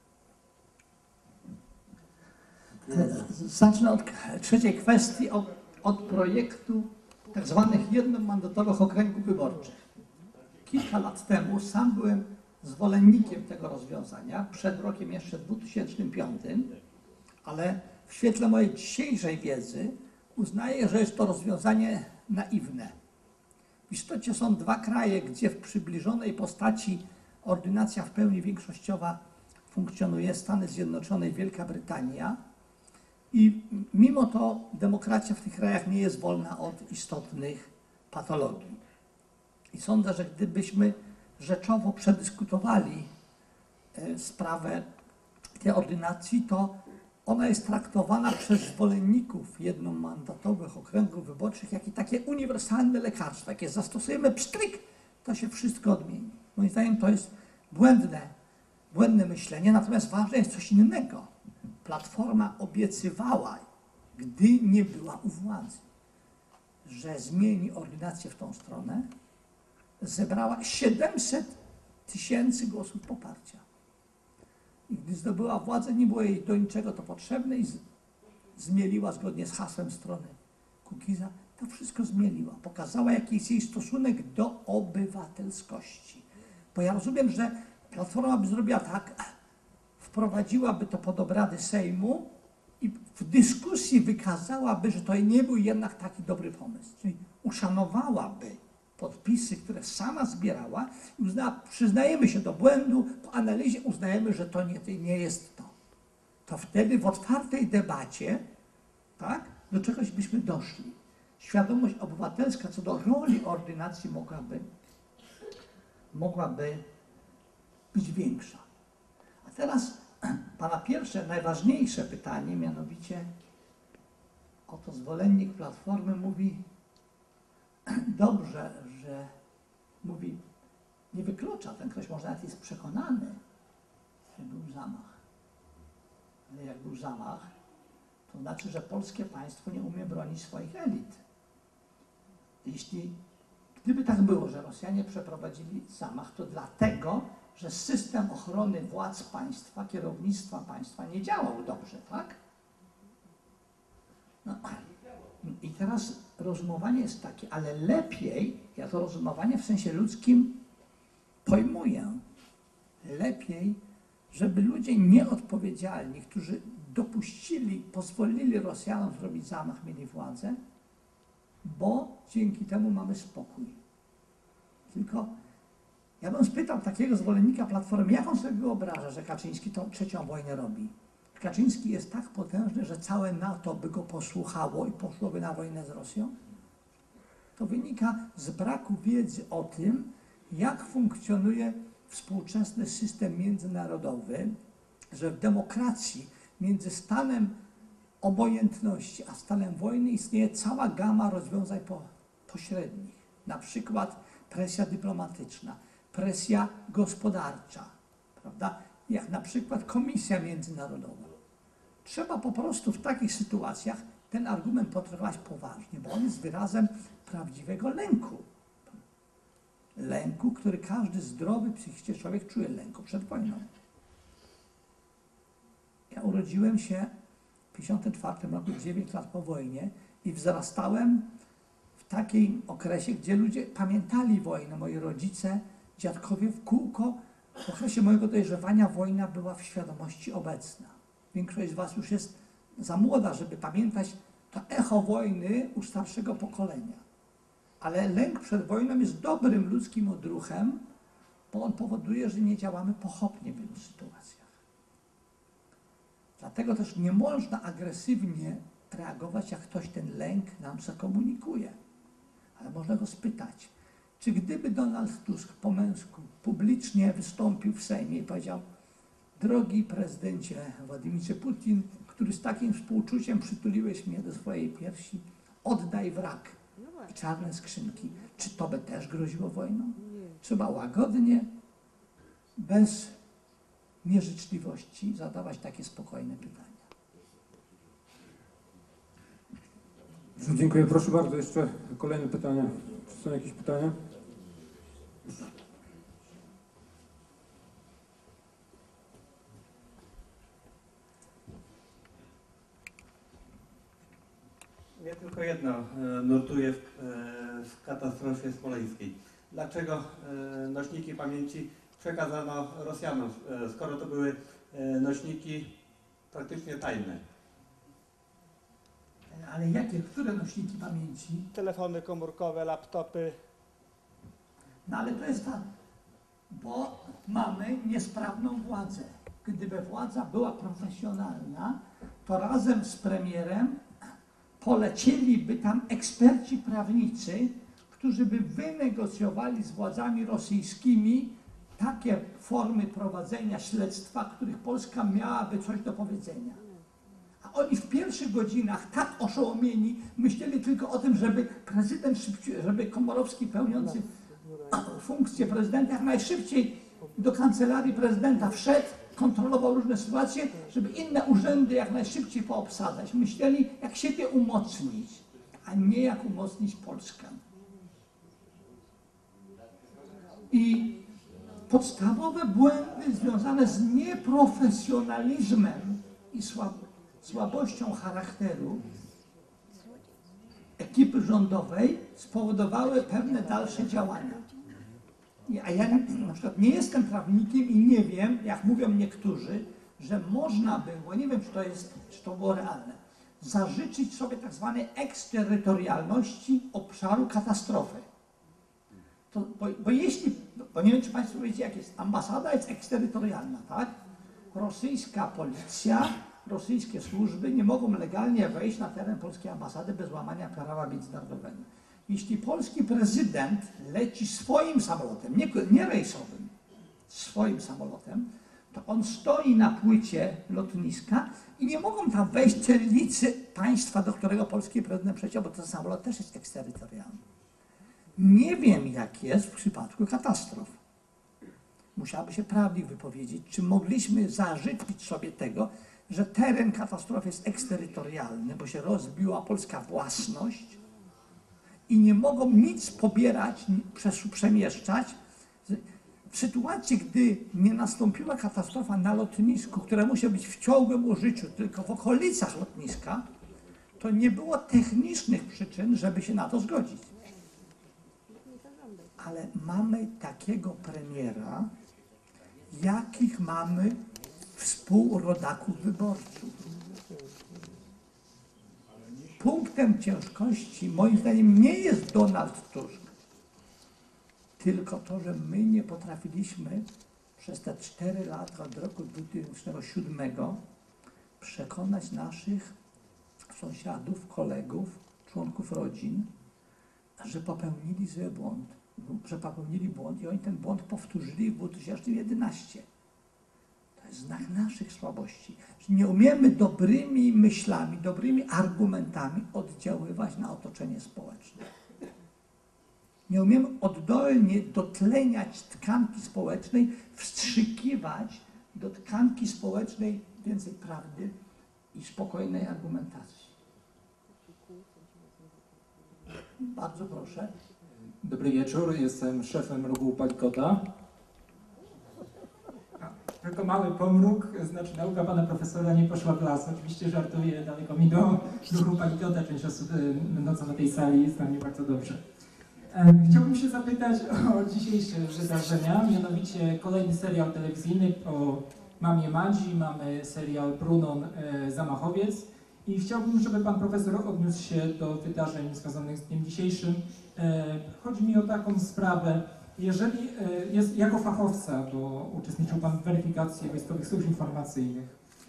Zacznę od trzeciej kwestii, od projektu tak zwanych jednomandatowych okręgów wyborczych. Kilka lat temu sam byłem zwolennikiem tego rozwiązania, przed rokiem jeszcze 2005, ale w świetle mojej dzisiejszej wiedzy uznaję, że jest to rozwiązanie naiwne. W istocie są dwa kraje, gdzie w przybliżonej postaci ordynacja w pełni większościowa funkcjonuje, Stany Zjednoczone i Wielka Brytania. I mimo to demokracja w tych krajach nie jest wolna od istotnych patologii. I sądzę, że gdybyśmy rzeczowo przedyskutowali sprawę tej ordynacji, to ona jest traktowana przez zwolenników jednomandatowych okręgów wyborczych jak i takie uniwersalne lekarstwo. Jak je zastosujemy pstryk, to się wszystko odmieni. Moim zdaniem to jest błędne myślenie, natomiast ważne jest coś innego. Platforma obiecywała, gdy nie była u władzy, że zmieni ordynację w tą stronę, zebrała 700 000 głosów poparcia. I gdy zdobyła władzę, nie było jej do niczego to potrzebne i zmieliła zgodnie z hasłem strony Kukiza. To wszystko zmieliła. Pokazała, jaki jest jej stosunek do obywatelskości. Bo ja rozumiem, że Platforma by zrobiła tak, wprowadziłaby to pod obrady Sejmu i w dyskusji wykazałaby, że to nie był jednak taki dobry pomysł. Czyli uszanowałaby podpisy, które sama zbierała i uznała, przyznajemy się do błędu, po analizie uznajemy, że to nie jest to. To wtedy w otwartej debacie, tak, do czegoś byśmy doszli. Świadomość obywatelska co do roli ordynacji mogłaby być większa. A teraz pana pierwsze, najważniejsze pytanie, mianowicie oto zwolennik Platformy mówi, dobrze, że mówi, nie wyklucza, ten ktoś może nawet jest przekonany, że był zamach. Ale jak był zamach, to znaczy, że polskie państwo nie umie bronić swoich elit. Gdyby tak było, że Rosjanie przeprowadzili zamach, to dlatego, że system ochrony władz państwa, kierownictwa państwa nie działał dobrze, tak? No. I teraz rozumowanie jest takie, ale lepiej, ja to rozumowanie w sensie ludzkim pojmuję, lepiej, żeby ludzie nieodpowiedzialni, którzy pozwolili Rosjanom zrobić zamach, mieli władzę, bo dzięki temu mamy spokój. Tylko ja bym spytał takiego zwolennika Platformy, jak on sobie wyobraża, że Kaczyński tą trzecią wojnę robi? Kaczyński jest tak potężny, że całe NATO by go posłuchało i poszłoby na wojnę z Rosją? To wynika z braku wiedzy o tym, jak funkcjonuje współczesny system międzynarodowy, że w demokracji między stanem obojętności a stanem wojny istnieje cała gama rozwiązań pośrednich. Na przykład presja dyplomatyczna, presja gospodarcza, prawda? Jak na przykład komisja międzynarodowa. Trzeba po prostu w takich sytuacjach ten argument potraktować poważnie, bo on jest wyrazem prawdziwego lęku. lęku, który każdy zdrowy psychicznie człowiek czuje, lęku przed wojną. Ja urodziłem się w 1954 roku, 9 lat po wojnie i wzrastałem w takim okresie, gdzie ludzie pamiętali wojnę. Moi rodzice, dziadkowie w kółko. W okresie mojego dojrzewania wojna była w świadomości obecna. Większość z was już jest za młoda, żeby pamiętać to echo wojny u starszego pokolenia. Ale lęk przed wojną jest dobrym ludzkim odruchem, bo on powoduje, że nie działamy pochopnie w wielu sytuacjach. Dlatego też nie można agresywnie reagować, jak ktoś ten lęk nam zakomunikuje. Ale można go spytać, czy gdyby Donald Tusk po męsku publicznie wystąpił w Sejmie i powiedział: drogi prezydencie Władimirze Putin, który z takim współczuciem przytuliłeś mnie do swojej piersi, oddaj wrak i czarne skrzynki. Czy to by też groziło wojną? Trzeba łagodnie, bez nieżyczliwości zadawać takie spokojne pytania. Dziękuję. Proszę bardzo, jeszcze kolejne pytania. Czy są jakieś pytania? Mnie tylko jedno nurtuje w katastrofie smoleńskiej. Dlaczego nośniki pamięci przekazano Rosjanom, skoro to były nośniki praktycznie tajne? Ale jakie, które nośniki pamięci? Telefony komórkowe, laptopy. No ale to jest tak, bo mamy niesprawną władzę. Gdyby władza była profesjonalna, to razem z premierem polecieliby tam eksperci prawnicy, którzy by wynegocjowali z władzami rosyjskimi takie formy prowadzenia śledztwa, których Polska miałaby coś do powiedzenia. A oni w pierwszych godzinach tak oszołomieni myśleli tylko o tym, żeby prezydent szybciej, żeby Komorowski pełniący funkcję prezydenta jak najszybciej do kancelarii prezydenta wszedł, kontrolował różne sytuacje, żeby inne urzędy jak najszybciej poobsadzać. Myśleli, jak siebie umocnić, a nie jak umocnić Polskę. I podstawowe błędy związane z nieprofesjonalizmem i słabością charakteru ekipy rządowej spowodowały pewne dalsze działania. A ja na przykład nie jestem prawnikiem i nie wiem, jak mówią niektórzy, że można było, nie wiem czy to było realne, zażyczyć sobie tak zwanej eksterytorialności obszaru katastrofy. Bo nie wiem, czy Państwo wiecie, jak jest. Ambasada jest eksterytorialna, tak? Rosyjska policja, rosyjskie służby nie mogą legalnie wejść na teren polskiej ambasady bez łamania prawa międzynarodowego. Jeśli polski prezydent leci swoim samolotem, nie rejsowym, swoim samolotem, to on stoi na płycie lotniska i nie mogą tam wejść celnicy państwa, do którego polski prezydent przeciął, bo ten samolot też jest eksterytorialny. Nie wiem, jak jest w przypadku katastrof. Musiałaby się prawnik wypowiedzieć, czy mogliśmy zażyczyć sobie tego, że teren katastrofy jest eksterytorialny, bo się rozbiła polska własność i nie mogą nic pobierać, przemieszczać. W sytuacji, gdy nie nastąpiła katastrofa na lotnisku, które musi być w ciągłym użyciu, tylko w okolicach lotniska, to nie było technicznych przyczyn, żeby się na to zgodzić. Ale mamy takiego premiera, jakich mamy współrodaków wyborców. Punktem ciężkości, moim zdaniem, nie jest Donald Tusk, tylko to, że my nie potrafiliśmy przez te 4 lata od roku 2007 przekonać naszych sąsiadów, kolegów, członków rodzin, że popełnili zły błąd, że popełnili błąd i oni ten błąd powtórzyli w 2011. To jest znak naszych słabości, że nie umiemy dobrymi myślami, dobrymi argumentami oddziaływać na otoczenie społeczne. Nie umiemy oddolnie dotleniać tkanki społecznej, wstrzykiwać do tkanki społecznej więcej prawdy i spokojnej argumentacji. Bardzo proszę. Dobry wieczór, jestem szefem ruchu Palikota. Tylko mały pomruk, znaczy nauka pana profesora nie poszła w las. Oczywiście żartuję, daleko mi do ruchu Palikota, część osób będąca na tej sali zna mnie bardzo dobrze. Chciałbym się zapytać o dzisiejsze wydarzenia, mianowicie kolejny serial telewizyjny o mamie Madzi, mamy serial Brunon Zamachowiec i chciałbym, żeby pan profesor odniósł się do wydarzeń związanych z dniem dzisiejszym. Chodzi mi o taką sprawę, jeżeli jako fachowca, bo uczestniczył pan w weryfikacji wojskowych służb informacyjnych,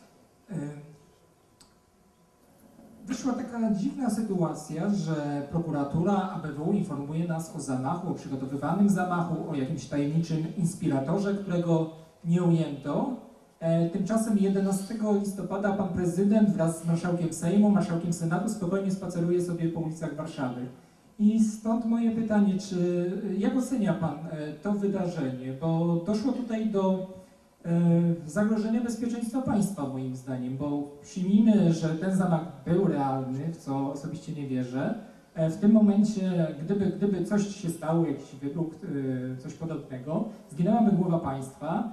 wyszła taka dziwna sytuacja, że prokuratura ABW informuje nas o zamachu, o przygotowywanym zamachu, o jakimś tajemniczym inspiratorze, którego nie ujęto. Tymczasem 11 listopada pan prezydent wraz z marszałkiem Sejmu, marszałkiem Senatu spokojnie spaceruje sobie po ulicach Warszawy. I stąd moje pytanie, jak ocenia pan to wydarzenie, bo doszło tutaj do zagrożenia bezpieczeństwa państwa moim zdaniem, bo przyjmijmy, że ten zamach był realny, w co osobiście nie wierzę. W tym momencie, gdyby coś się stało, jakiś wybuch, coś podobnego, zginęłaby głowa państwa,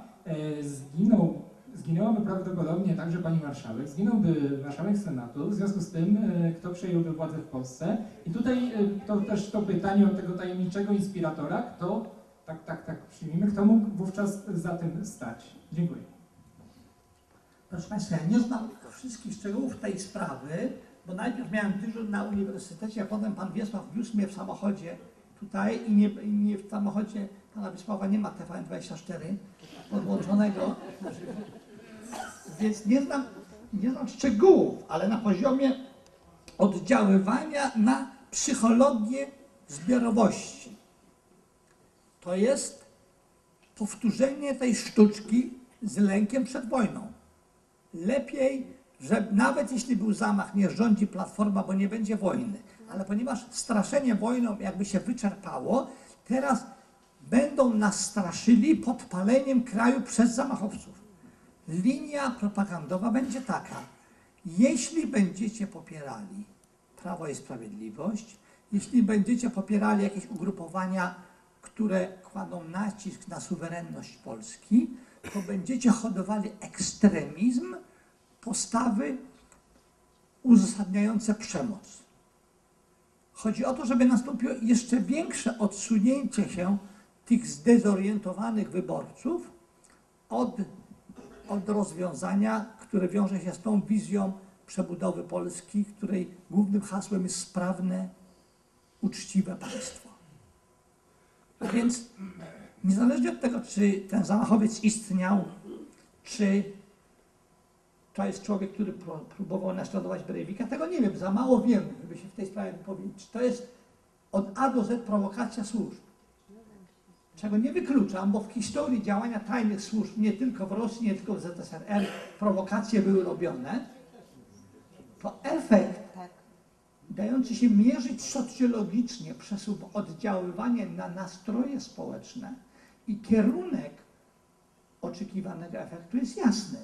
zginęłaby prawdopodobnie także pani marszałek, zginąłby marszałek Senatu, w związku z tym, kto przejąłby władzę w Polsce. I tutaj to też to pytanie o tego tajemniczego inspiratora, kto, tak przyjmijmy, kto mógł wówczas za tym stać. Dziękuję. Proszę Państwa, ja nie znam wszystkich szczegółów tej sprawy, bo najpierw miałem dyżur na uniwersytecie, a potem pan Wiesław wiózł mnie w samochodzie tutaj i nie w samochodzie pana Wiesława nie ma TVN24 podłączonego. Więc nie znam szczegółów, ale na poziomie oddziaływania na psychologię zbiorowości. To jest powtórzenie tej sztuczki z lękiem przed wojną. Lepiej, że nawet jeśli był zamach, nie rządzi Platforma, bo nie będzie wojny. Ale ponieważ straszenie wojną jakby się wyczerpało, teraz będą nas straszyli podpaleniem kraju przez zamachowców. Linia propagandowa będzie taka. Jeśli będziecie popierali Prawo i Sprawiedliwość, jeśli będziecie popierali jakieś ugrupowania, które kładą nacisk na suwerenność Polski, to będziecie hodowali ekstremizm, postawy uzasadniające przemoc. Chodzi o to, żeby nastąpiło jeszcze większe odsunięcie się tych zdezorientowanych wyborców od rozwiązania, które wiąże się z tą wizją przebudowy Polski, której głównym hasłem jest sprawne, uczciwe państwo. A więc niezależnie od tego, czy ten zamachowiec istniał, czy to jest człowiek, który próbował naśladować Breivika, tego nie wiem, za mało wiem, żeby się w tej sprawie wypowiedzieć. Czy to jest od A do Z prowokacja służb. Czego nie wykluczam, bo w historii działania tajnych służb, nie tylko w Rosji, nie tylko w ZSRR, prowokacje były robione, to efekt dający się mierzyć socjologicznie przez oddziaływanie na nastroje społeczne i kierunek oczekiwanego efektu jest jasny.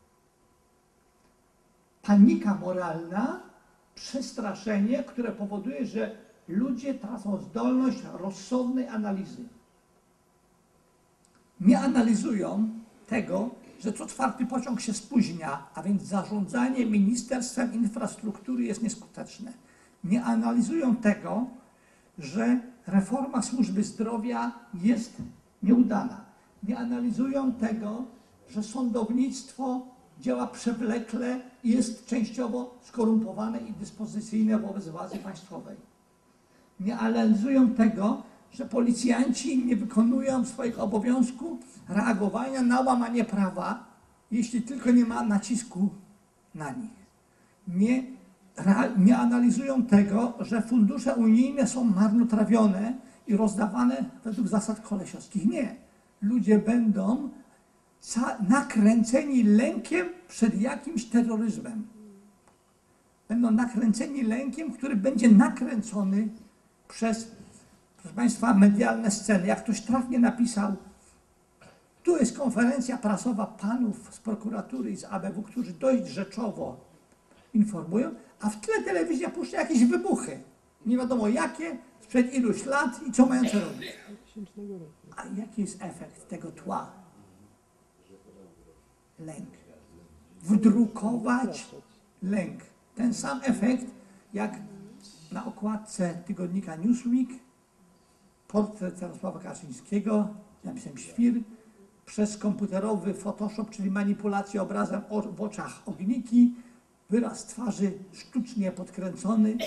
Panika moralna, przestraszenie, które powoduje, że ludzie tracą zdolność rozsądnej analizy. Nie analizują tego, że co czwarty pociąg się spóźnia, a więc zarządzanie Ministerstwem Infrastruktury jest nieskuteczne. Nie analizują tego, że reforma służby zdrowia jest nieudana. Nie analizują tego, że sądownictwo działa przewlekle i jest częściowo skorumpowane i dyspozycyjne wobec władzy państwowej. Nie analizują tego, że policjanci nie wykonują swoich obowiązków reagowania na łamanie prawa, jeśli tylko nie ma nacisku na nich. Nie analizują tego, że fundusze unijne są marnotrawione i rozdawane według zasad kolesiowskich. Nie. Ludzie będą nakręceni lękiem przed jakimś terroryzmem. Będą nakręceni lękiem, który będzie nakręcony przez, proszę Państwa, medialne sceny. Jak ktoś trafnie napisał, tu jest konferencja prasowa panów z prokuratury i z ABW, którzy dość rzeczowo informują, a w tle telewizja puszcza jakieś wybuchy. nie wiadomo jakie, sprzed iluś lat i co mają co robić. A jaki jest efekt tego tła? Lęk. Wdrukować lęk. Ten sam efekt, jak na okładce tygodnika Newsweek, portret Jarosława Kaczyńskiego, napisem świr, przez komputerowy Photoshop, czyli manipulację obrazem w oczach ogniki, wyraz twarzy sztucznie podkręcony.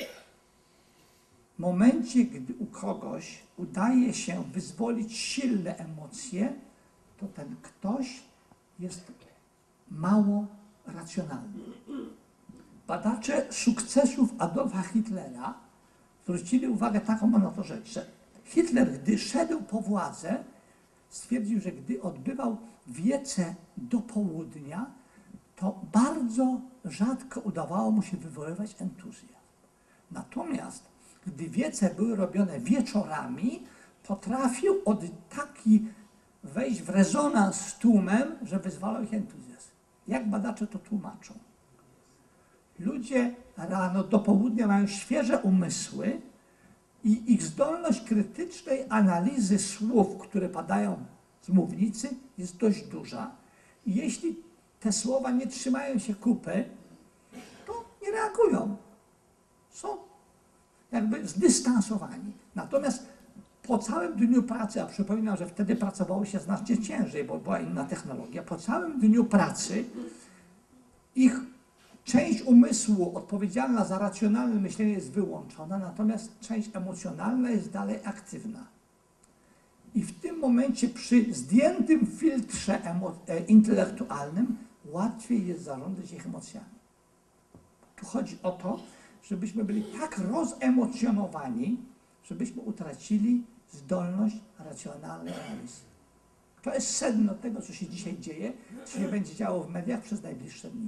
W momencie, gdy u kogoś udaje się wyzwolić silne emocje, to ten ktoś jest mało racjonalny. Badacze sukcesów Adolfa Hitlera zwrócili uwagę taką na to rzecz, że Hitler, gdy szedł po władzę, stwierdził, że gdy odbywał wiece do południa, to bardzo rzadko udawało mu się wywoływać entuzjazm. Natomiast gdy wiece były robione wieczorami, potrafił taki wejść w rezonans z tłumem, że wyzwalał ich entuzjazm. Jak badacze to tłumaczą? Ludzie rano do południa mają świeże umysły i ich zdolność krytycznej analizy słów, które padają z mównicy, jest dość duża. I jeśli te słowa nie trzymają się kupy, to nie reagują. Są jakby zdystansowani. Natomiast po całym dniu pracy, a przypominam, że wtedy pracowało się znacznie ciężej, bo była inna technologia, po całym dniu pracy ich część umysłu odpowiedzialna za racjonalne myślenie jest wyłączona, natomiast część emocjonalna jest dalej aktywna. I w tym momencie przy zdjętym filtrze intelektualnym łatwiej jest zarządzać ich emocjami. Tu chodzi o to, żebyśmy byli tak rozemocjonowani, żebyśmy utracili zdolność racjonalnej analizy. To jest sedno tego, co się dzisiaj dzieje, co się będzie działo w mediach przez najbliższe dni.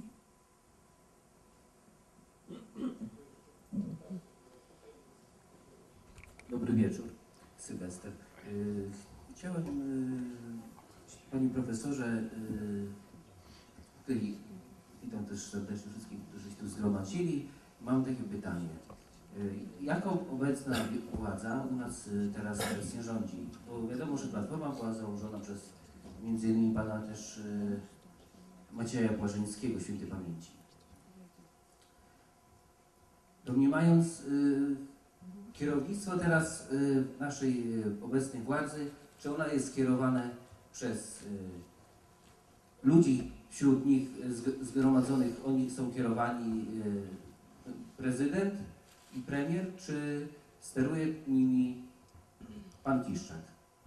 Dobry wieczór, Sylwester. Chciałem, Panie Profesorze, tutaj witam też serdecznie wszystkich, którzy się tu zgromadzili. Mam takie pytanie. Jaką obecna władza u nas teraz obecnie rządzi? Bo wiadomo, że Platforma była założona przez m.in. Pana też Macieja Błażeńskiego, świętej pamięci. Domniemając kierownictwo teraz naszej obecnej władzy, czy ona jest skierowane przez ludzi, wśród nich zgromadzonych, oni są kierowani prezydent i premier, czy steruje nimi pan Kiszczak?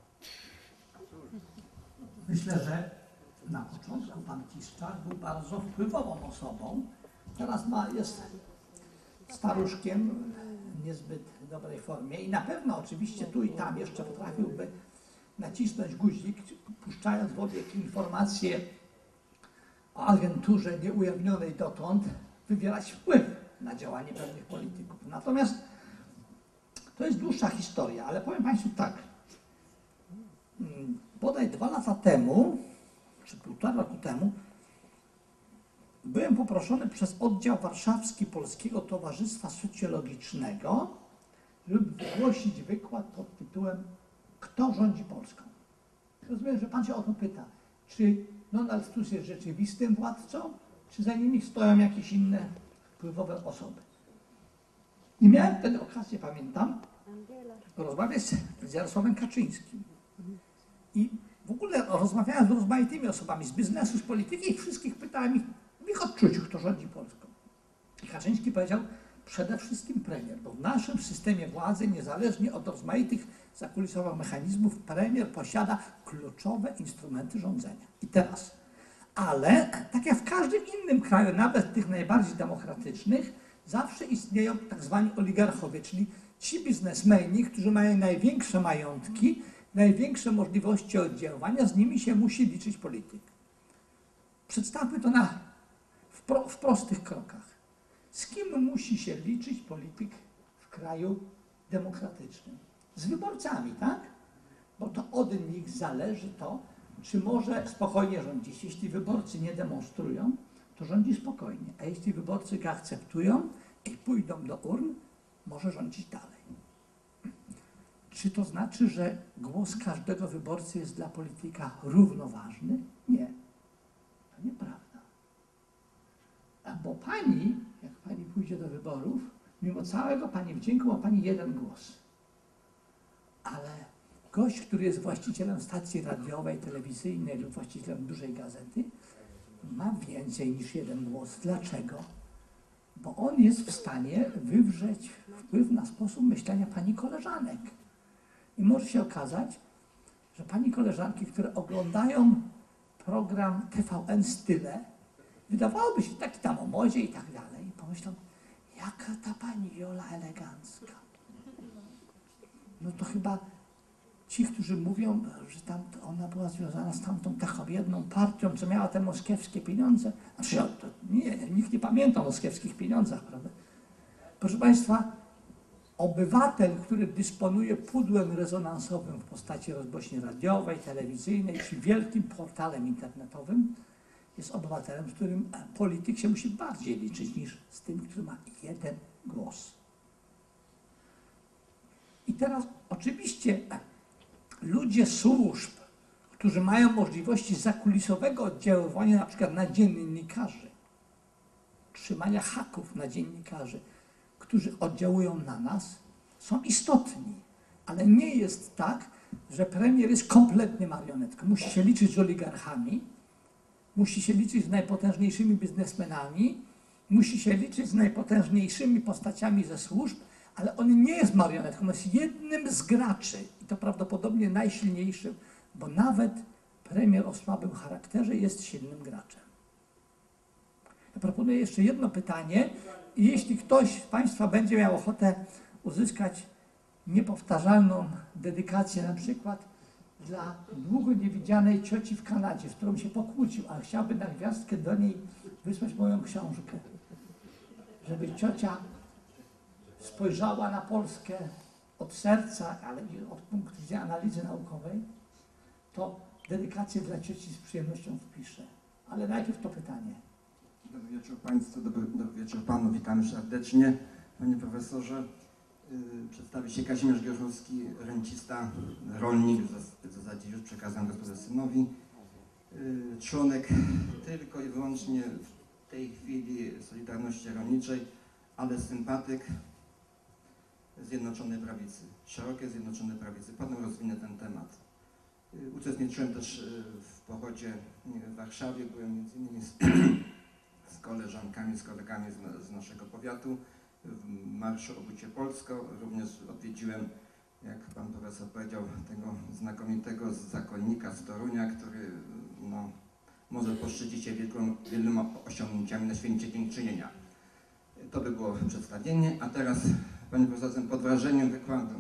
Myślę, że na początku pan Kiszczak był bardzo wpływową osobą. Teraz jest staruszkiem w niezbyt dobrej formie i na pewno oczywiście tu i tam jeszcze potrafiłby nacisnąć guzik, puszczając w obieg informacje o agenturze nieujawnionej dotąd, wywierać wpływ na działanie pewnych polityków. Natomiast to jest dłuższa historia, ale powiem Państwu tak. Bodaj 2 lata temu, czy 1,5 roku temu, byłem poproszony przez oddział warszawski Polskiego Towarzystwa Socjologicznego, żeby wygłosić wykład pod tytułem "Kto rządzi Polską?". Rozumiem, że Pan się o to pyta. Czy Donald Tusk jest rzeczywistym władcą, czy za nimi stoją jakieś inne wpływowe osoby? I miałem wtedy okazję, pamiętam, rozmawiać z Jarosławem Kaczyńskim. I w ogóle rozmawiałem z rozmaitymi osobami z biznesu, z polityki i wszystkich pytałem ich w ich odczuciu, kto rządzi Polską. I Kaczyński powiedział, przede wszystkim premier, bo w naszym systemie władzy, niezależnie od rozmaitych zakulisowych mechanizmów, premier posiada kluczowe instrumenty rządzenia. I teraz, ale tak jak w każdym innym kraju, nawet tych najbardziej demokratycznych, zawsze istnieją tak zwani oligarchowie, czyli ci biznesmeni, którzy mają największe majątki, największe możliwości oddziaływania, z nimi się musi liczyć polityk. Przedstawmy to w prostych krokach. Z kim musi się liczyć polityk w kraju demokratycznym? Z wyborcami, tak? Bo to od nich zależy to, czy może spokojnie rządzić. Jeśli wyborcy nie demonstrują, to rządzi spokojnie. A jeśli wyborcy go akceptują i pójdą do urn, może rządzić dalej. Czy to znaczy, że głos każdego wyborcy jest dla polityka równoważny? Nie. To nieprawda. Bo pani, jak pani pójdzie do wyborów, mimo całego pani wdzięku ma pani jeden głos. Ale gość, który jest właścicielem stacji radiowej, telewizyjnej lub właścicielem dużej gazety, ma więcej niż jeden głos. Dlaczego? Bo on jest w stanie wywrzeć wpływ na sposób myślenia pani koleżanek. I może się okazać, że pani koleżanki, które oglądają program TVN Style, wydawałoby się taki tam o modzie i tak dalej, i pomyślą, jaka ta pani Jola elegancka. No to chyba ci, którzy mówią, że tam ona była związana z tamtą taką jedną partią, co miała te moskiewskie pieniądze. Znaczy, to nie, nikt nie pamięta o moskiewskich pieniądzach, prawda? Proszę Państwa, obywatel, który dysponuje pudłem rezonansowym w postaci rozgłośni radiowej, telewizyjnej czy wielkim portalem internetowym, jest obywatelem, z którym polityk się musi bardziej liczyć niż z tym, który ma jeden głos. I teraz oczywiście ludzie służb, którzy mają możliwości zakulisowego oddziaływania na przykład na dziennikarzy, trzymania haków na dziennikarzy, którzy oddziałują na nas, są istotni. Ale nie jest tak, że premier jest kompletnie marionetką. Musi się liczyć z oligarchami, musi się liczyć z najpotężniejszymi biznesmenami, musi się liczyć z najpotężniejszymi postaciami ze służb, ale on nie jest marionetką, on jest jednym z graczy i to prawdopodobnie najsilniejszym, bo nawet premier o słabym charakterze jest silnym graczem. Ja proponuję jeszcze jedno pytanie i jeśli ktoś z Państwa będzie miał ochotę uzyskać niepowtarzalną dedykację na przykład dla długo niewidzianej cioci w Kanadzie, z którą się pokłócił, ale chciałby na gwiazdkę do niej wysłać moją książkę, żeby ciocia spojrzała na Polskę od serca, ale nie od punktu widzenia analizy naukowej, to dedykację dla cioci z przyjemnością wpiszę. Ale najpierw to pytanie. Dobry wieczór Państwu, dobry wieczór Panu, witamy serdecznie. Panie Profesorze, przedstawi się Kazimierz Gierzowski, rencista, rolnik, w zasadzie już przekazam gospodarz synowi. Członek tylko i wyłącznie w tej chwili Solidarności Rolniczej, ale sympatyk Zjednoczonej Prawicy, szerokiej Zjednoczonej Prawicy. Potem rozwinę ten temat. Uczestniczyłem też w pochodzie w Warszawie, byłem między innymi z koleżankami, z kolegami z naszego powiatu w Marszu Obudźcie Polsko. Również odwiedziłem, jak pan profesor powiedział, tego znakomitego zakonnika z Torunia, który no, może poszczycić się wieloma osiągnięciami na święcie dziękczynienia. To by było przedstawienie, a teraz, panie profesorze, pod wrażeniem wykładu.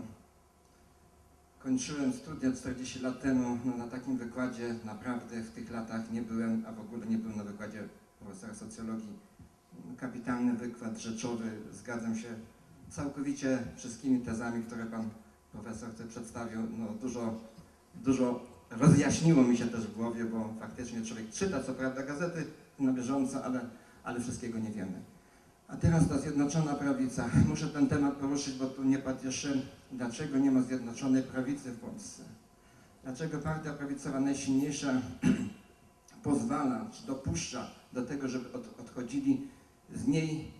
Kończyłem studia 40 lat temu, no, na takim wykładzie naprawdę w tych latach nie byłem, a w ogóle nie byłem na wykładzie profesora socjologii. Kapitalny wykład, rzeczowy, zgadzam się całkowicie wszystkimi tezami, które pan profesor tutaj przedstawił. No, dużo rozjaśniło mi się też w głowie, bo faktycznie człowiek czyta co prawda gazety na bieżąco, ale wszystkiego nie wiemy. A teraz ta Zjednoczona Prawica. Muszę ten temat poruszyć, bo tu nie padł jeszcze, dlaczego nie ma Zjednoczonej Prawicy w Polsce. Dlaczego partia prawicowa najsilniejsza pozwala, czy dopuszcza do tego, żeby odchodzili z niej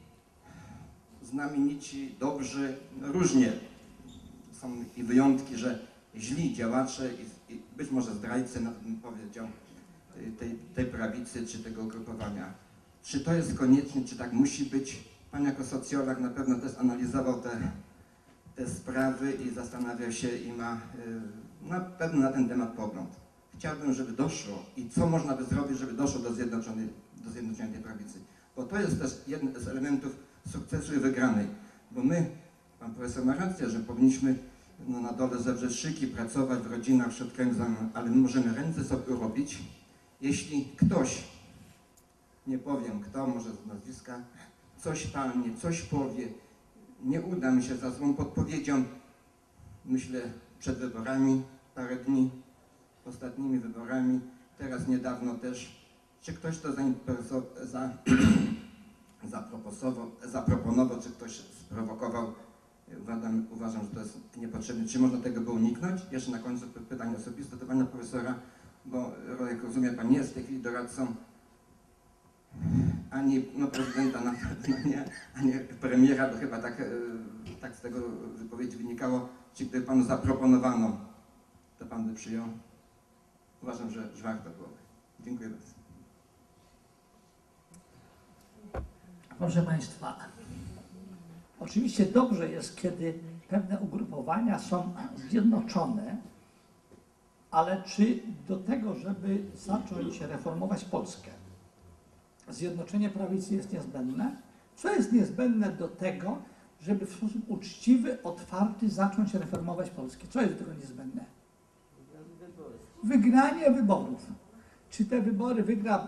znamienici, dobrzy, różnie. Są i wyjątki, że źli działacze i być może zdrajcy, nawet bym powiedział, tej prawicy czy tego ugrupowania. Czy to jest konieczne, czy tak musi być? Pan jako socjolog na pewno też analizował te sprawy i zastanawiał się i ma na pewno na ten temat pogląd. Chciałbym, żeby doszło i co można by zrobić, żeby doszło do zjednoczonej tej prawicy. Bo to jest też jeden z elementów sukcesu i wygranej. Bo my, pan profesor ma rację, że powinniśmy no, na dole zewrzeć szyki, pracować w rodzinach przed kręgiem, ale my możemy ręce sobie urobić, jeśli ktoś, nie powiem kto, może z nazwiska, coś palnie, coś powie, nie uda mi się za złą podpowiedzią, myślę przed wyborami, parę dni, ostatnimi wyborami, teraz niedawno też, czy ktoś to zaproponował, czy ktoś sprowokował Uważam, że to jest niepotrzebne. Czy można tego było uniknąć? Jeszcze na końcu pytanie osobiste do pana profesora, bo jak rozumiem, pan nie jest w tej chwili doradcą ani prezydenta na pewno nie, ani premiera, to chyba tak z tego wypowiedzi wynikało. Czy gdyby panu zaproponowano, to pan by przyjął? Uważam, że warto byłoby. Dziękuję bardzo. Proszę Państwa, oczywiście dobrze jest, kiedy pewne ugrupowania są zjednoczone, ale czy do tego, żeby zacząć reformować Polskę, zjednoczenie prawicy jest niezbędne? Co jest niezbędne do tego, żeby w sposób uczciwy, otwarty zacząć reformować Polskę? Co jest do tego niezbędne? Wygranie wyborów. Czy te wybory wygra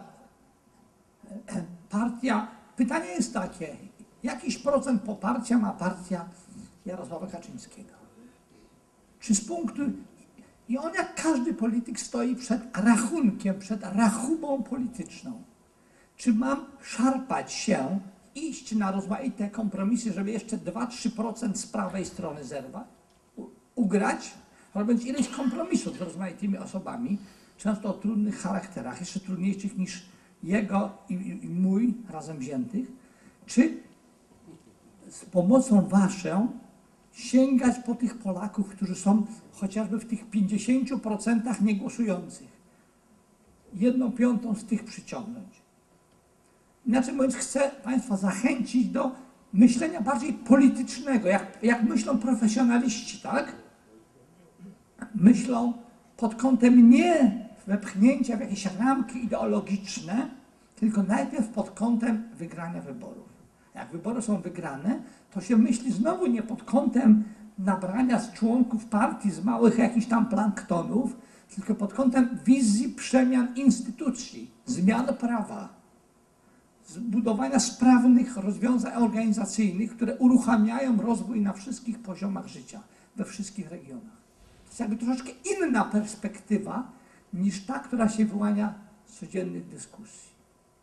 partia? Pytanie jest takie, jakiś procent poparcia ma partia Jarosława Kaczyńskiego? Czy z punktu... I on jak każdy polityk stoi przed rachunkiem, przed rachubą polityczną. Czy mam szarpać się, iść na rozmaite kompromisy, żeby jeszcze 2-3% z prawej strony zerwać, ugrać, robiąc ileś kompromisów z rozmaitymi osobami, często o trudnych charakterach, jeszcze trudniejszych niż jego i mój razem wziętych, czy z pomocą waszą sięgać po tych Polaków, którzy są chociażby w tych 50% niegłosujących. 1/5 z tych przyciągnąć. Inaczej mówiąc, chcę Państwa zachęcić do myślenia bardziej politycznego, jak myślą profesjonaliści, tak? Myślą pod kątem nie wepchnięcia w jakieś ramki ideologiczne, tylko najpierw pod kątem wygrania wyborów. Jak wybory są wygrane, to się myśli znowu nie pod kątem nabrania z członków partii, z małych jakichś tam planktonów, tylko pod kątem wizji przemian instytucji, zmian prawa, zbudowania sprawnych rozwiązań organizacyjnych, które uruchamiają rozwój na wszystkich poziomach życia, we wszystkich regionach. To jest jakby troszeczkę inna perspektywa niż ta, która się wyłania z codziennych dyskusji.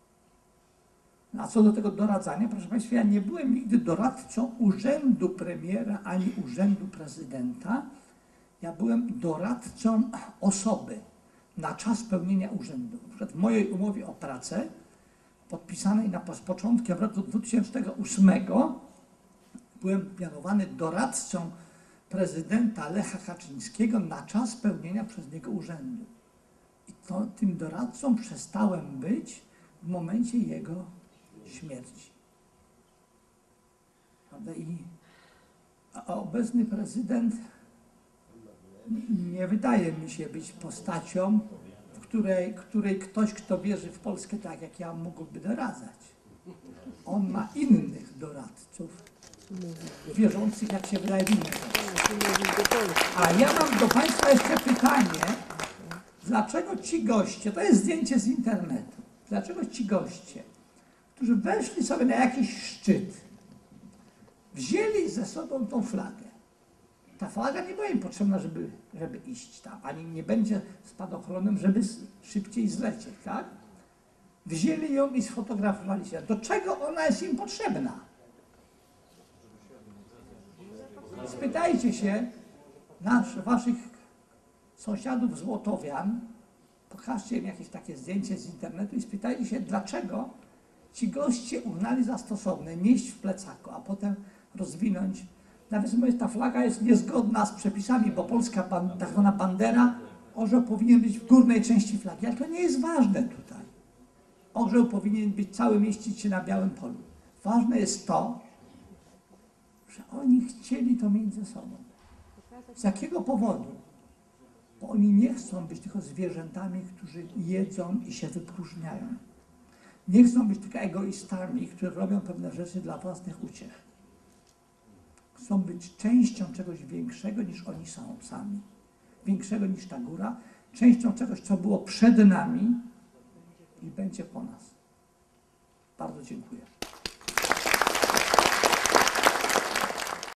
A co do tego doradzania, proszę Państwa, ja nie byłem nigdy doradcą urzędu premiera ani urzędu prezydenta. Ja byłem doradcą osoby na czas pełnienia urzędu. Na przykład w mojej umowie o pracę, podpisanej z początkiem roku 2008, byłem mianowany doradcą prezydenta Lecha Kaczyńskiego na czas pełnienia przez niego urzędu. I tym doradcą przestałem być w momencie jego śmierci. Prawda? A obecny prezydent nie wydaje mi się być postacią, w której ktoś, kto wierzy w Polskę tak jak ja, mógłby doradzać. On ma innych doradców, wierzących, jak się wydaje, w inne rzeczy. A ja mam do Państwa jeszcze pytanie, dlaczego ci goście, to jest zdjęcie z internetu, dlaczego ci goście, którzy weszli sobie na jakiś szczyt, wzięli ze sobą tą flagę. Ta flaga nie była im potrzebna, żeby iść tam, ani nie będzie spadochronem, żeby szybciej zlecieć, tak? Wzięli ją i sfotografowali się. Do czego ona jest im potrzebna? Spytajcie się waszych sąsiadów złotowian, pokażcie im jakieś takie zdjęcie z internetu i spytajcie się, dlaczego ci goście uznali za stosowne nieść w plecaku, a potem rozwinąć. Nawet mówię, ta flaga jest niezgodna z przepisami, bo polska tak zwana bandera, orzeł powinien być w górnej części flagi, ale to nie jest ważne tutaj. Orzeł powinien być cały mieścić się na białym polu. Ważne jest to, że oni chcieli to między sobą. Z jakiego powodu? Bo oni nie chcą być tylko zwierzętami, którzy jedzą i się wypróżniają. Nie chcą być tylko egoistami, którzy robią pewne rzeczy dla własnych uciech. Chcą być częścią czegoś większego niż oni są sami. Większego niż ta góra, częścią czegoś, co było przed nami i będzie po nas. Bardzo dziękuję.